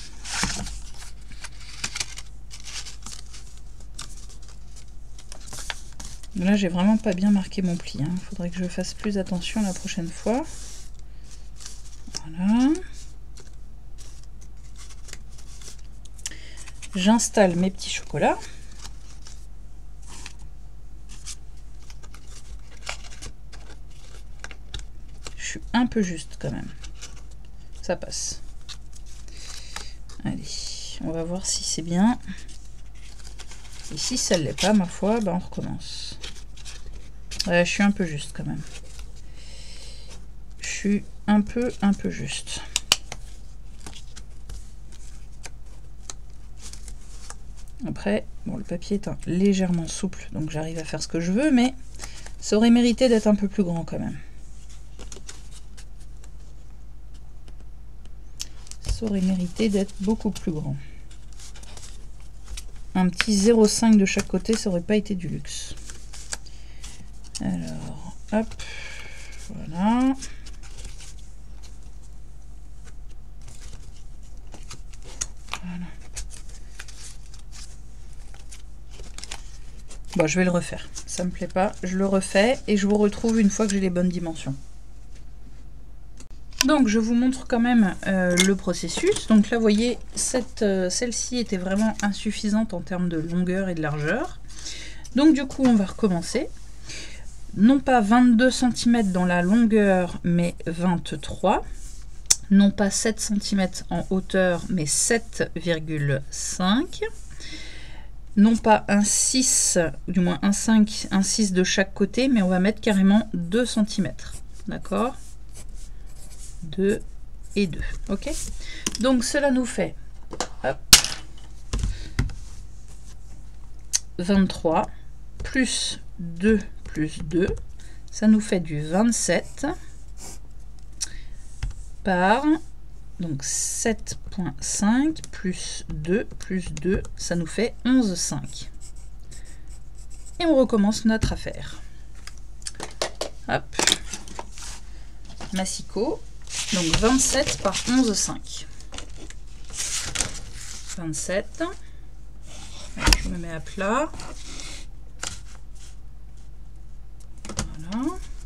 Là, j'ai vraiment pas bien marqué mon pli. Il hein. faudrait que je fasse plus attention la prochaine fois. Voilà. J'installe mes petits chocolats. Je suis un peu juste quand même. Ça passe. Allez, on va voir si c'est bien. Et si ça ne l'est pas, ma foi, ben on recommence. Ouais, je suis un peu juste quand même. Je suis un peu, un peu juste. Après, bon, le papier est un, légèrement souple, donc j'arrive à faire ce que je veux, mais ça aurait mérité d'être un peu plus grand quand même. Ça aurait mérité d'être beaucoup plus grand. Un petit zéro virgule cinq de chaque côté, ça aurait pas été du luxe. Alors, hop, voilà. Voilà. Bon, je vais le refaire. Ça me plaît pas, je le refais et je vous retrouve une fois que j'ai les bonnes dimensions. Donc je vous montre quand même euh, le processus. Donc là vous voyez, cette, euh, celle-ci était vraiment insuffisante en termes de longueur et de largeur. Donc du coup on va recommencer. Non pas vingt-deux centimètres dans la longueur mais vingt-trois. Non pas sept centimètres en hauteur mais sept virgule cinq. Non pas un six, du moins un cinq, un six de chaque côté, mais on va mettre carrément deux centimètres. D'accord ? deux et deux, ok. Donc cela nous fait hop, vingt-trois plus deux plus deux, ça nous fait du vingt-sept par donc sept virgule cinq plus deux plus deux, ça nous fait onze virgule cinq. Et on recommence notre affaire. Hop, massicot. Donc vingt-sept par onze virgule cinq. vingt-sept. Je me mets à plat. Voilà.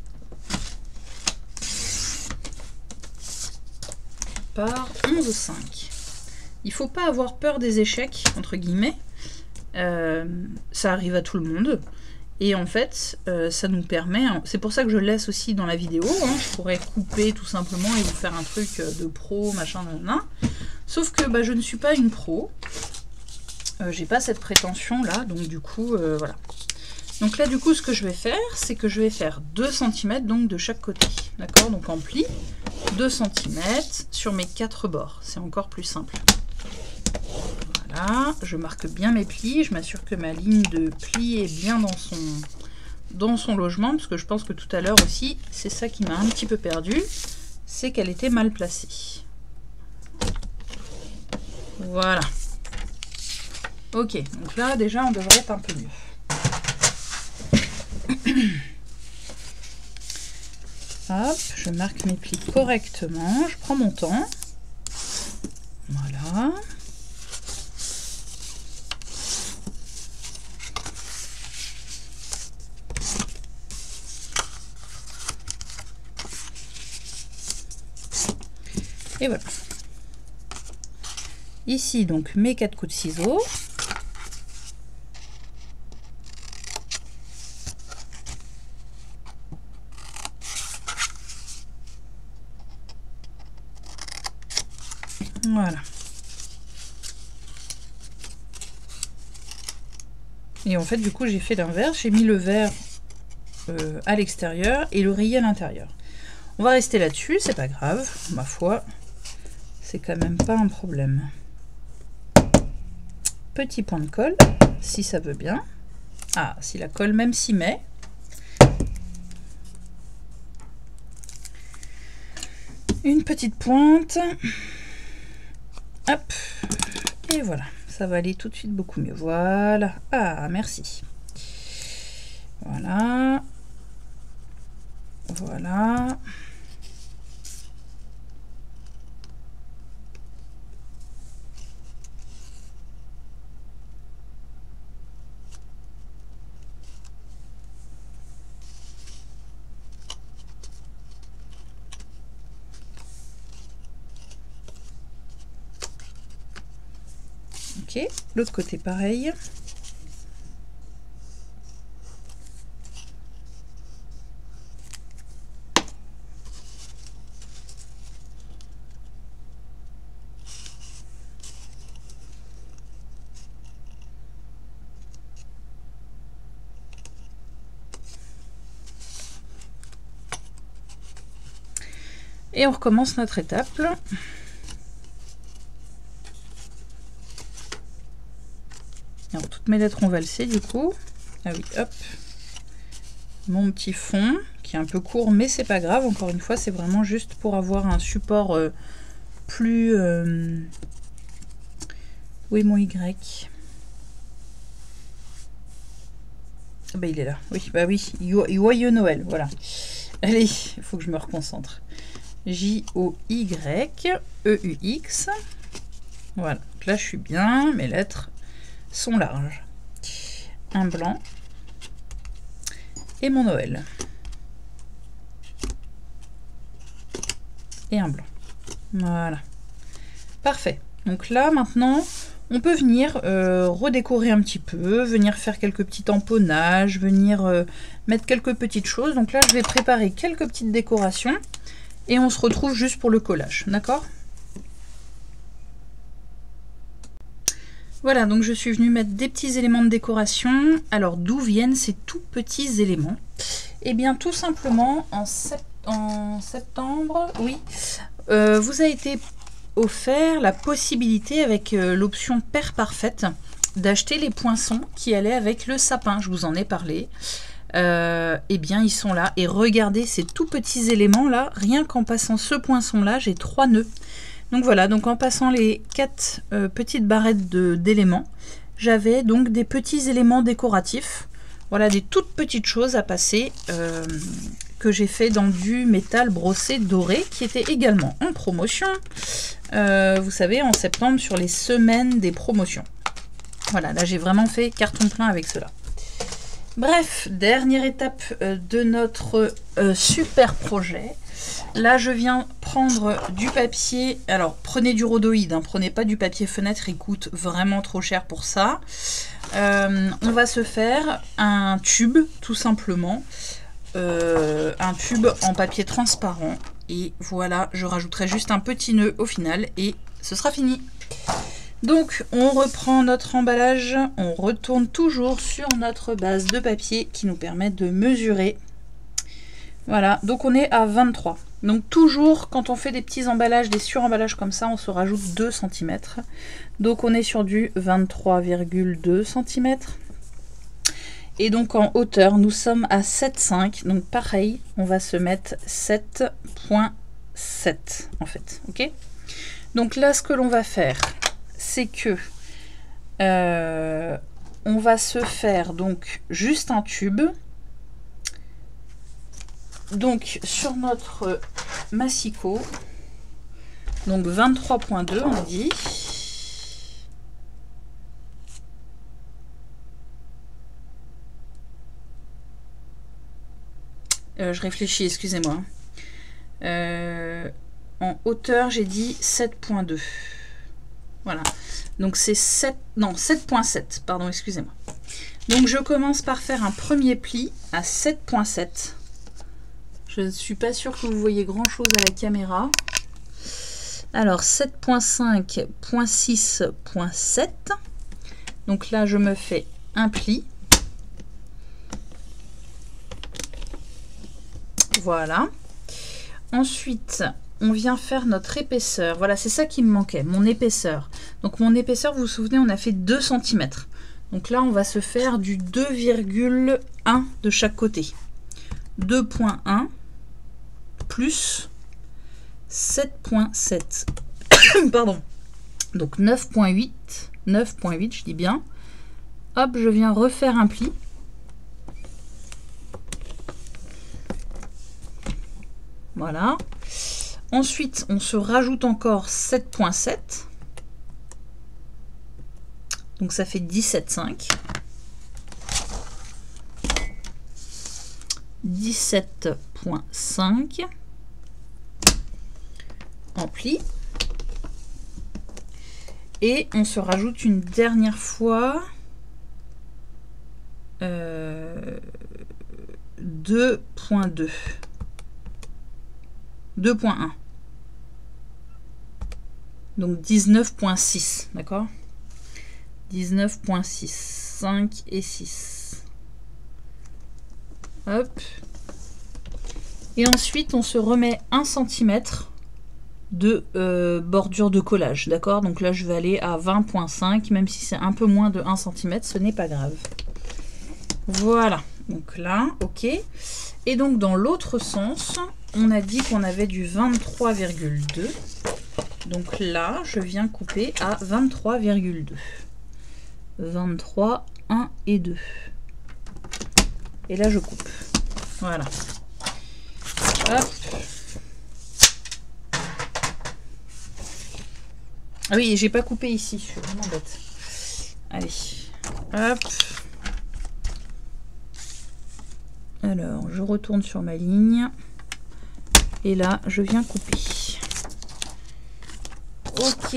Par onze virgule cinq. Il ne faut pas avoir peur des échecs, entre guillemets. Euh, ça arrive à tout le monde. Et en fait, euh, ça nous permet, c'est pour ça que je laisse aussi dans la vidéo, hein, je pourrais couper tout simplement et vous faire un truc de pro, machin, nan. Sauf que bah, je ne suis pas une pro, euh, j'ai pas cette prétention là, donc du coup, euh, voilà. Donc là, du coup, ce que je vais faire, c'est que je vais faire deux centimètres donc de chaque côté, d'accord? Donc en pli, deux centimètres sur mes quatre bords, c'est encore plus simple. Voilà, je marque bien mes plis, je m'assure que ma ligne de pli est bien dans son, dans son logement, parce que je pense que tout à l'heure aussi, c'est ça qui m'a un petit peu perdu, c'est qu'elle était mal placée. Voilà. Ok, donc là déjà on devrait être un peu mieux. Hop, je marque mes plis correctement, je prends mon temps. Voilà. Et voilà. Ici, donc, mes quatre coups de ciseaux. Voilà. Et en fait, du coup, j'ai fait l'inverse. J'ai mis le vert euh, à l'extérieur et le rayé à l'intérieur. On va rester là-dessus, c'est pas grave, ma foi. C'est quand même pas un problème. Petit point de colle, si ça veut bien. Ah, si la colle même s'y met. Une petite pointe. Hop. Et voilà. Ça va aller tout de suite beaucoup mieux. Voilà. Ah, merci. Voilà. Voilà. Ok, l'autre côté pareil. Et on recommence notre étape. Alors, toutes mes lettres ont valsé du coup. Ah oui, hop. Mon petit fond, qui est un peu court, mais c'est pas grave. Encore une fois, c'est vraiment juste pour avoir un support euh, plus... Euh... Où est mon Y? Ah bah il est là. Oui, bah oui. Joyeux Noël, voilà. Allez, il faut que je me reconcentre. J O Y E U X. Voilà. Donc là, je suis bien. Mes lettres sont larges. Un blanc. Et mon Noël. Et un blanc. Voilà. Parfait. Donc là, maintenant, on peut venir euh, redécorer un petit peu, venir faire quelques petits tamponnages, venir euh, mettre quelques petites choses. Donc là, je vais préparer quelques petites décorations et on se retrouve juste pour le collage. D'accord ? Voilà, donc je suis venue mettre des petits éléments de décoration. Alors, d'où viennent ces tout petits éléments? Eh bien, tout simplement, en, sept en septembre, oui, euh, vous a été offert la possibilité, avec euh, l'option paire parfaite, d'acheter les poinçons qui allaient avec le sapin. Je vous en ai parlé. Euh, eh bien, ils sont là. Et regardez ces tout petits éléments-là. Rien qu'en passant ce poinçon-là, j'ai trois nœuds. Donc voilà, donc en passant les quatre euh, petites barrettes d'éléments, j'avais donc des petits éléments décoratifs. Voilà, des toutes petites choses à passer euh, que j'ai fait dans du métal brossé doré qui était également en promotion. Euh, vous savez, en septembre sur les semaines des promotions. Voilà, là j'ai vraiment fait carton plein avec cela. Bref, dernière étape euh, de notre euh, super projet. Là, je viens prendre du papier. Alors, prenez du rhodoïde, hein, prenez pas du papier fenêtre, il coûte vraiment trop cher pour ça. Euh, on va se faire un tube, tout simplement. Euh, un tube en papier transparent. Et voilà, je rajouterai juste un petit nœud au final et ce sera fini. Donc, on reprend notre emballage. On retourne toujours sur notre base de papier qui nous permet de mesurer. Voilà, donc on est à vingt-trois. Donc toujours, quand on fait des petits emballages, des suremballages comme ça, on se rajoute deux centimètres. Donc on est sur du vingt-trois virgule deux centimètres. Et donc en hauteur, nous sommes à sept virgule cinq. Donc pareil, on va se mettre sept virgule sept en fait. Ok. Donc là, ce que l'on va faire, c'est que euh, on va se faire donc juste un tube. Donc sur notre massicot, donc vingt-trois virgule deux on dit. Euh, je réfléchis, excusez-moi. Euh, en hauteur, j'ai dit sept virgule deux. Voilà. Donc c'est sept, non, sept virgule sept, pardon, excusez-moi. Donc je commence par faire un premier pli à sept virgule sept. Je ne suis pas sûre que vous voyez grand chose à la caméra. Alors sept virgule cinq virgule six virgule sept. Donc là, je me fais un pli. Voilà. Ensuite, on vient faire notre épaisseur. Voilà, c'est ça qui me manquait, mon épaisseur. Donc mon épaisseur, vous vous souvenez, on a fait deux centimètres. Donc là, on va se faire du deux virgule un de chaque côté. deux virgule un plus sept virgule sept. Pardon. Donc neuf virgule huit. neuf virgule huit, je dis bien. Hop, je viens refaire un pli. Voilà. Ensuite, on se rajoute encore sept virgule sept. Donc ça fait dix-sept virgule cinq. dix-sept virgule cinq. En pli. Et on se rajoute une dernière fois euh, deux virgule deux. deux virgule un. Donc dix-neuf virgule six, d'accord? dix-neuf virgule six, cinq et six. Hop. Et ensuite, on se remet un centimètre de euh, bordure de collage, d'accord? Donc là, je vais aller à vingt virgule cinq, même si c'est un peu moins de un centimètre, ce n'est pas grave. Voilà. Donc là, ok. Et donc, dans l'autre sens, on a dit qu'on avait du vingt-trois virgule deux. Donc là, je viens couper à vingt-trois virgule deux. vingt-trois, un et deux. Et là, je coupe. Voilà. Hop. Ah oui, j'ai pas coupé ici, je suis vraiment bête. Allez, hop. Alors, je retourne sur ma ligne. Et là, je viens couper. Ok.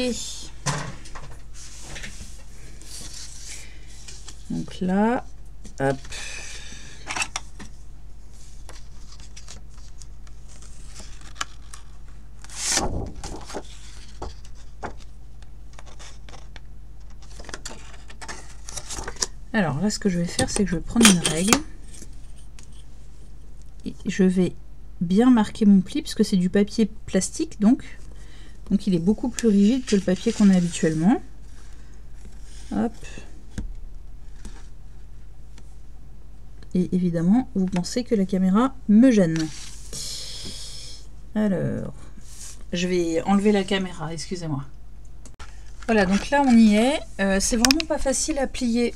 Donc là, hop. Alors là, ce que je vais faire, c'est que je vais prendre une règle. Et je vais bien marquer mon pli, parce que c'est du papier plastique, donc. Donc il est beaucoup plus rigide que le papier qu'on a habituellement. Hop. Et évidemment, vous pensez que la caméra me gêne. Alors, je vais enlever la caméra, excusez-moi. Voilà, donc là on y est. Euh, c'est vraiment pas facile à plier.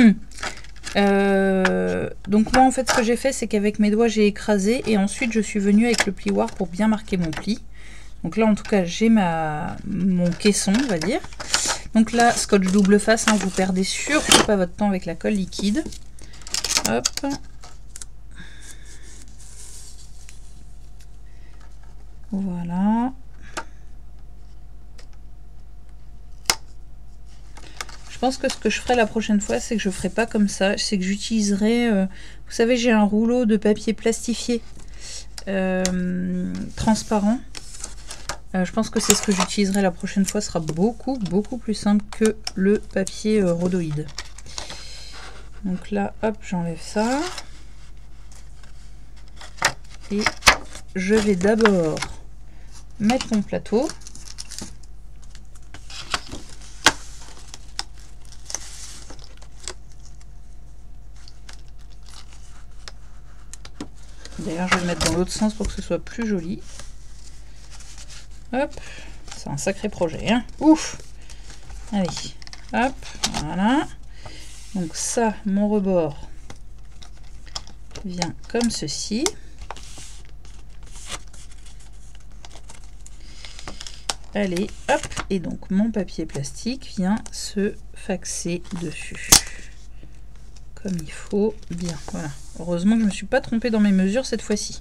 euh, donc moi en fait ce que j'ai fait, c'est qu'avec mes doigts j'ai écrasé et ensuite je suis venue avec le plioir pour bien marquer mon pli. Donc là en tout cas j'ai ma mon caisson, on va dire. Donc là, scotch double face, hein, vous perdez surtout pas votre temps avec la colle liquide. Hop. Voilà. Je pense que ce que je ferai la prochaine fois, c'est que je ferai pas comme ça. C'est que j'utiliserai, euh, vous savez, j'ai un rouleau de papier plastifié euh, transparent. Euh, je pense que c'est ce que j'utiliserai la prochaine fois. Ce sera beaucoup, beaucoup plus simple que le papier euh, rhodoïde. Donc là, hop, j'enlève ça. Et je vais d'abord mettre mon plateau. D'ailleurs, je vais le mettre dans l'autre sens pour que ce soit plus joli. Hop, c'est un sacré projet, hein. Ouf. Allez, hop, voilà. Donc ça, mon rebord vient comme ceci. Allez, hop, et donc mon papier plastique vient se faxer dessus. Comme il faut, bien, voilà. Heureusement que je ne me suis pas trompée dans mes mesures cette fois-ci.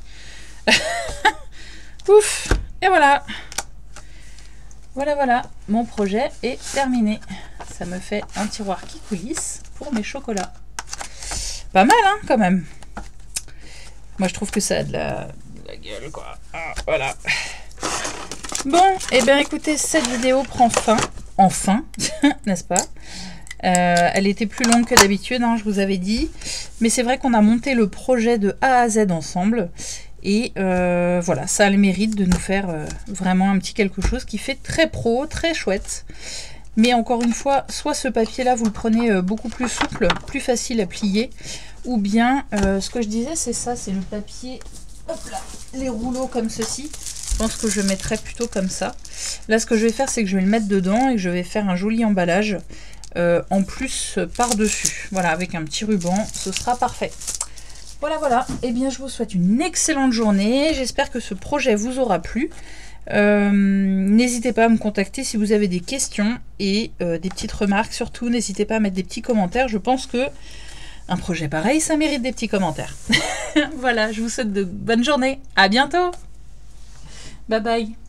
Ouf, et voilà. Voilà, voilà, mon projet est terminé. Ça me fait un tiroir qui coulisse pour mes chocolats. Pas mal, hein, quand même. Moi, je trouve que ça a de la, de la gueule, quoi. Ah, voilà. Bon, et eh bien, écoutez, cette vidéo prend fin. Enfin, n'est-ce pas? Euh, elle était plus longue que d'habitude, hein, je vous avais dit. Mais c'est vrai qu'on a monté le projet de A à Z ensemble. Et euh, voilà, ça a le mérite de nous faire euh, vraiment un petit quelque chose qui fait très pro, très chouette. Mais encore une fois, soit ce papier-là, vous le prenez euh, beaucoup plus souple, plus facile à plier. Ou bien, euh, ce que je disais, c'est ça, c'est le papier, hop là, les rouleaux comme ceci. Je pense que je mettrai plutôt comme ça. Là, ce que je vais faire, c'est que je vais le mettre dedans et que je vais faire un joli emballage. Euh, en plus par-dessus, voilà, avec un petit ruban, ce sera parfait. Voilà, voilà, et eh bien je vous souhaite une excellente journée, j'espère que ce projet vous aura plu. Euh, n'hésitez pas à me contacter si vous avez des questions et euh, des petites remarques, surtout n'hésitez pas à mettre des petits commentaires, je pense que un projet pareil, ça mérite des petits commentaires. Voilà, je vous souhaite de bonnes journées, à bientôt, bye bye.